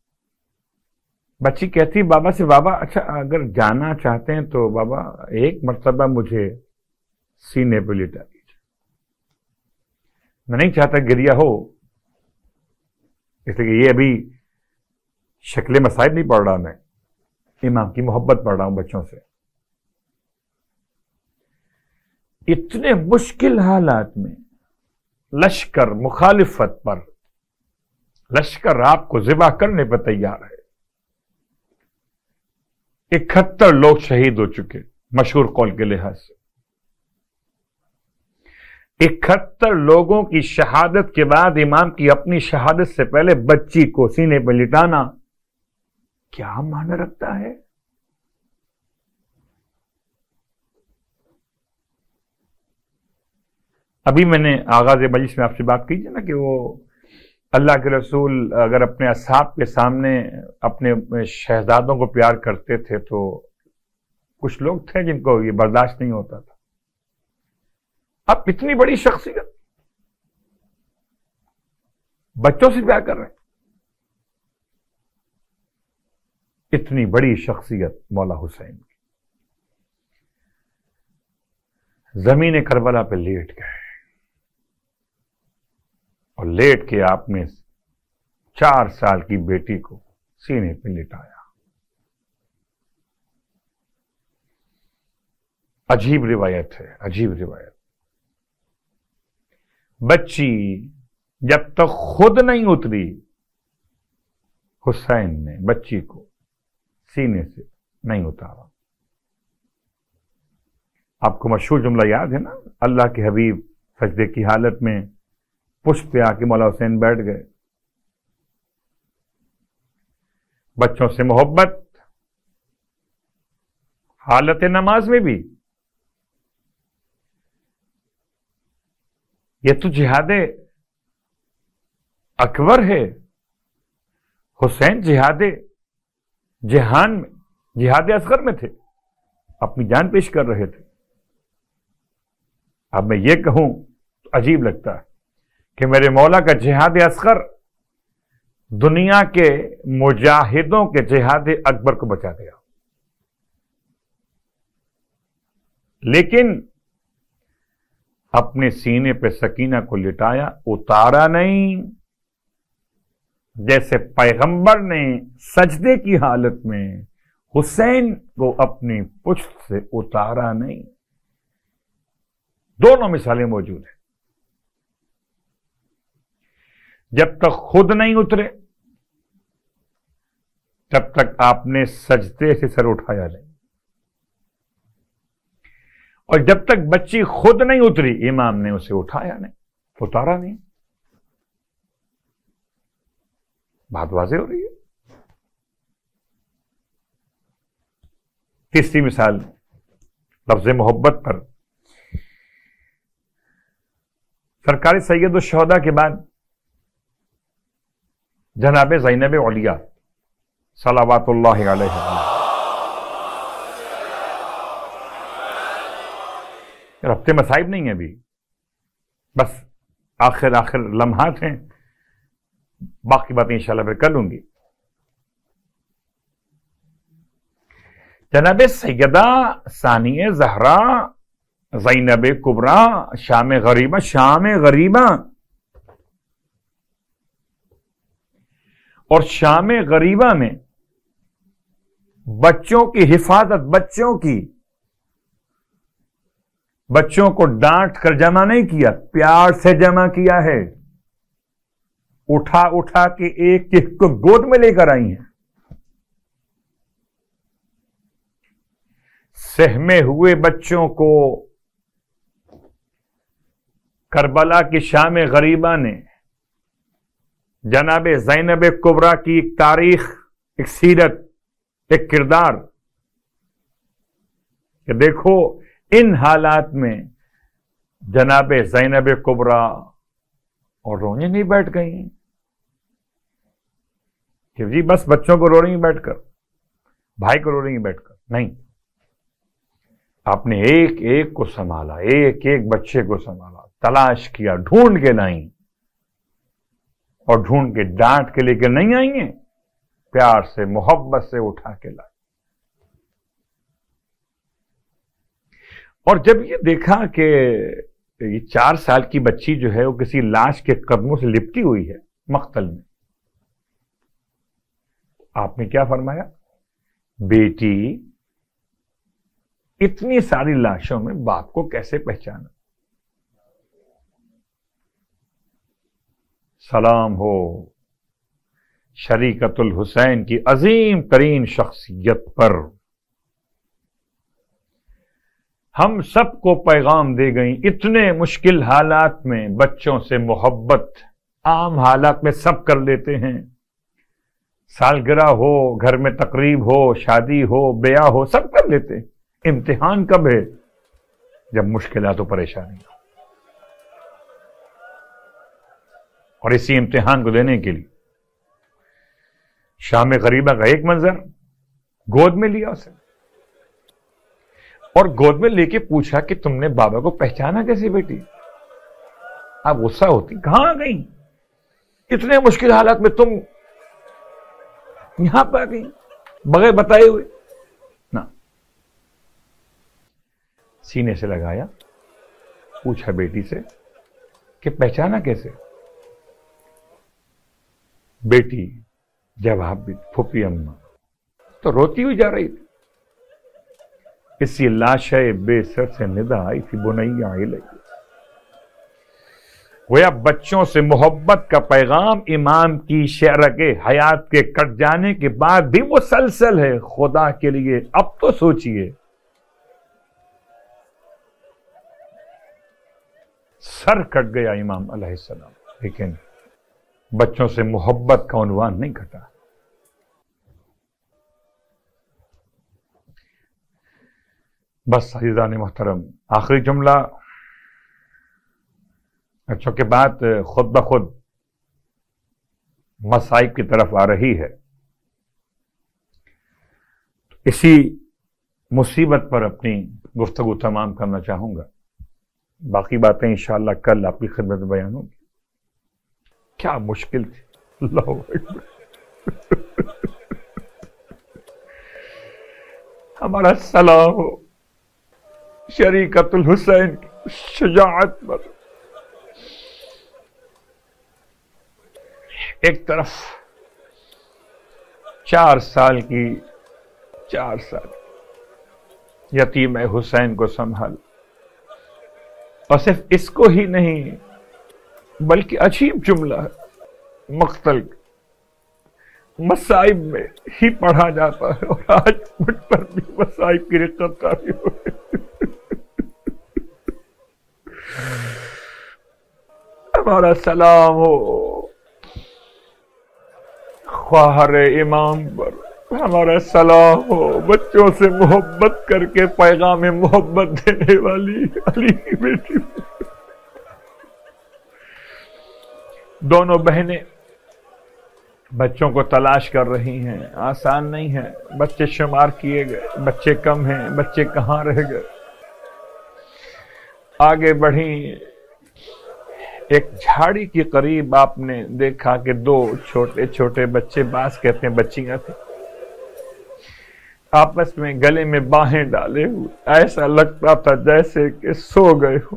بچی کہتی بابا سے، بابا اچھا اگر جانا چاہتے ہیں تو بابا ایک مرتبہ مجھے سینے پہ لٹا دیجیے، میں نہیں چاہتا گریا ہو، اس لیے کہ یہ ابھی شکل مصائب نہیں پڑھ رہا، میں امام کی محبت پڑھ رہا ہوں بچوں سے۔ اتنے مشکل حالات میں لشکر مخالفت پر، لشکر آپ کو ذبح کرنے پر تیار ہے۔ اکہتر لوگ شہید ہو چکے مشہور قول کے لحاظ سے۔ اکہتر لوگوں کی شہادت کے بعد امام کی اپنی شہادت سے پہلے بچی کو سینے پہ لٹانا کیا معنی رکھتا ہے؟ ابھی میں نے آغاز مجلس میں آپ سے بات کی تھی نا کہ وہ اللہ کے رسول اگر اپنے اصحاب کے سامنے اپنے شہزادوں کو پیار کرتے تھے تو کچھ لوگ تھے جن کو یہ برداشت نہیں ہوتا تھا۔ اب اتنی بڑی شخصیت بچوں سے پیار کر رہے ہیں، اتنی بڑی شخصیت مولا حسین کی، زمین کربلا پہ لیٹ گئے اور لیٹ کے آپ نے چار سال کی بیٹی کو سینے پہ لٹایا۔ عجیب روایت ہے، عجیب روایت۔ بچی جب تک خود نہیں اتری، حسین نے بچی کو سینے سے نہیں اتارا۔ آپ کو مشہور جملہ یاد ہے نا، اللہ کے حبیب سجدے کی حالت میں پشت پہ آ کے مولا حسین بیٹھ گئے۔ بچوں سے محبت حالت نماز میں بھی، یہ تو جہاد اکبر ہے۔ حسین جہاد جہان میں، جہاد اصغر میں تھے، اپنی جان پیش کر رہے تھے۔ اب میں یہ کہوں تو عجیب لگتا ہے کہ میرے مولا کا جہاد اصغر دنیا کے مجاہدوں کے جہاد اکبر کو بچا دیا، لیکن اپنے سینے پہ سکینہ کو لٹایا، اتارا نہیں۔ جیسے پیغمبر نے سجدے کی حالت میں حسین کو اپنی پشت سے اتارا نہیں۔ دونوں مثالیں موجود ہیں۔ جب تک خود نہیں اترے تب تک آپ نے سجدے سے سر اٹھایا نہیں، اور جب تک بچی خود نہیں اتری امام نے اسے اٹھایا نہیں، اتارا نہیں۔ بات واضح ہو رہی ہے۔ تیسری مثال لفظ محبت پر، سرکار سید الشہداء کے بعد جناب زینب علیہ صلوات اللہ علیہ، ربطے مصائب نہیں ہیں ابھی، بس آخر آخر لمحات ہیں، باقی باتیں انشاءاللہ پھر کر لوں گی۔ جناب سیدہ ثانیہ زہرا زینب کبریٰ شام غریبہ، شام غریبہ اور شام غریبہ میں بچوں کی حفاظت، بچوں کی بچوں کو ڈانٹ کر جمع نہیں کیا، پیار سے جمع کیا ہے، اٹھا اٹھا کے ایک ایک کو گود میں لے کر آئی ہیں۔ سہمے ہوئے بچوں کو کربلا کی شام غریبہ نے جناب زینب کبریٰ کی ایک تاریخ، ایک سیرت، ایک کردار کہ دیکھو ان حالات میں جناب زینب کبریٰ اور رونے نہیں بیٹھ گئی کہ جی بس بچوں کو رو رہی ہیں بیٹھ کر، بھائی کو رو رہی ہیں بیٹھ کر، نہیں، آپ نے ایک ایک کو سنبھالا، ایک ایک بچے کو سنبھالا، تلاش کیا، ڈھونڈ کے لائیں، اور ڈھونڈ کے ڈانٹ کے لے کے نہیں آئی ہیں، پیار سے محبت سے اٹھا کے لائیں۔ اور جب یہ دیکھا کہ یہ چار سال کی بچی جو ہے وہ کسی لاش کے قدموں سے لپٹی ہوئی ہے مقتل میں، آپ نے کیا فرمایا؟ بیٹی اتنی ساری لاشوں میں باپ کو کیسے پہچانا؟ سلام ہو شریکت الحسین کی عظیم ترین شخصیت پر، ہم سب کو پیغام دے گئیں۔ اتنے مشکل حالات میں بچوں سے محبت عام حالات میں سب کر لیتے ہیں، سالگرہ ہو، گھر میں تقریب ہو، شادی ہو، بیاہ ہو، سب کر لیتے ہیں۔ امتحان کب ہے؟ جب مشکلات و پریشانی ہو، اور اسی امتحان کو دینے کے لیے شام غریبہ کا ایک منظر، گود میں لیا اسے اور گود میں لے کے پوچھا کہ تم نے بابا کو پہچانا کیسے بیٹی؟ آپ غصہ ہوتی، کہاں گئی؟ اتنے مشکل حالات میں تم یہاں پہ آ گئی بغیر بتائے ہوئے؟ نہ، سینے سے لگایا، پوچھا بیٹی سے کہ پہچانا کیسے؟ بیٹی جواب بھی، پھوپھی اماں تو روتی ہوئی جا رہی تھی، اسی لاشِ بے سر سے ندا آئی تھی بنیا الیہ۔ گویا بچوں سے محبت کا پیغام امام کی شرح حیات کے کٹ جانے کے بعد بھی مسلسل ہے خدا کے لیے۔ اب تو سوچئے، سر کٹ گیا امام علیہ السلام، لیکن بچوں سے محبت کا عنوان نہیں کٹا۔ بس عزیزان محترم، آخری جملہ بچوں کے بعد خود بخود مصائب کی طرف آ رہی ہے۔ اسی مصیبت پر اپنی گفتگو تمام کرنا چاہوں گا، باقی باتیں انشاءاللہ کل آپ کی خدمت میں بیان ہوگی۔ کیا مشکل تھی، اللہ اکبر۔ ہمارا سلام ہو شریکت الحسین کی شجاعت پر۔ ایک طرف چار سال کی چار سال یتیم حسین کو سنبھال، اور صرف اس کو ہی نہیں بلکہ عجیب جملہ ہے، مقتل مصائب میں ہی پڑھا جاتا ہے، اور آج مجھ پر بھی مصائب کی رقت طاری ہو گئی۔ ہمارا سلام ہو خواہر امام پر، ہمارا سلام ہو بچوں سے محبت کر کے پیغام محبت دینے والی علی کی بیٹی۔ دونوں بہنیں بچوں کو تلاش کر رہی ہیں، آسان نہیں ہے، بچے شمار کیے گئے، بچے کم ہیں، بچے کہاں رہ گئے۔ آگے بڑھیں، ایک جھاڑی کے قریب آپ نے دیکھا کہ دو چھوٹے چھوٹے بچے، بعض کہتے ہیں بچیاں تھے، آپس میں گلے میں باہیں ڈالے ہوئے، ایسا لگتا تھا جیسے کہ سو گئے ہو۔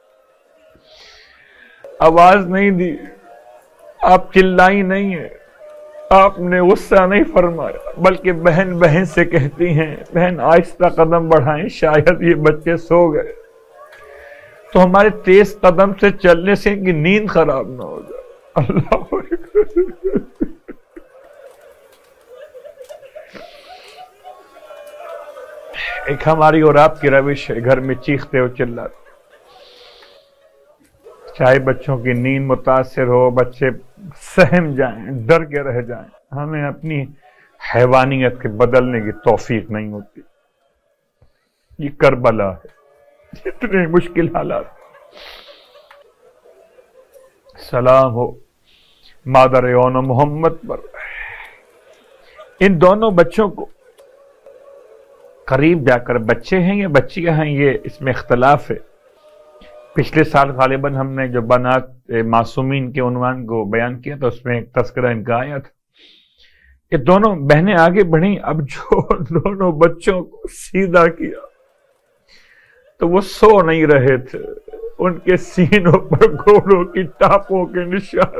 آواز نہیں دی، آپ چلائی نہیں ہے، آپ نے غصہ نہیں فرمایا، بلکہ بہن بہن سے کہتی ہیں بہن آہستہ قدم بڑھائیں، شاید یہ بچے سو گئے تو ہمارے تیز قدم سے چلنے سے ان کی نیند خراب نہ ہو جائے۔ اللہ ایک ہماری اور آپ کی روش ہے، گھر میں چیختے ہو چلاتے، چاہے بچوں کی نیند متاثر ہو، بچے سہم جائیں، ڈر کے رہ جائیں، ہمیں اپنی حیوانیت کے بدلنے کی توفیق نہیں ہوتی۔ یہ کربلا ہے، اتنے مشکل حالات۔ سلام ہو مادر اون محمد پر۔ ان دونوں بچوں کو قریب جا کر، بچے ہیں یا بچیاں ہیں یہ اس میں اختلاف ہے، پچھلے سال غالباً ہم نے جو بنات معصومین کے عنوان کو بیان کیا تھا اس میں ایک تذکرہ ان کا آیا تھا۔ یہ دونوں بہنیں آگے بڑھیں، اب جو دونوں بچوں کو سیدھا کیا تو وہ سو نہیں رہے تھے، ان کے سینوں پر گھوڑوں کی ٹاپوں کے نشان۔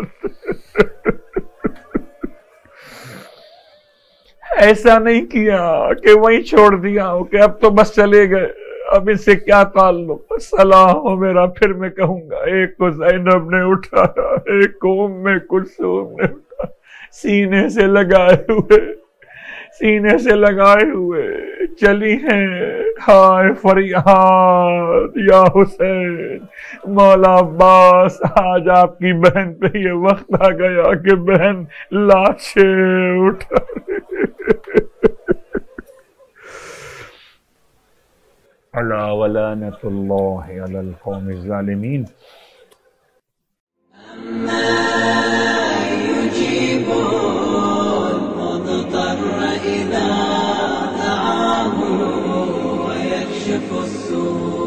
ایسا نہیں کیا کہ وہیں چھوڑ دیا ہو کہ اب تو بس چلے گئے، اب ان سے کیا تعلق۔ سلام ہو میرا، پھر میں کہوں گا، ایک کو زینب نے اٹھایا، ایک کو ام کلثوم نے اٹھایا، سینے سے لگائے ہوئے سینے سے لگائے ہوئے چلی ہیں، ہائے فریاد یا حسین مولا عباس۔ آج آپ کی بہن پہ یہ وقت آ گیا کہ بہن لاشیں اٹھا الا ولعنۃ اللہ علی القوم الظالمین۔ يجيب المضطر إذا دعاه ويكشف السوء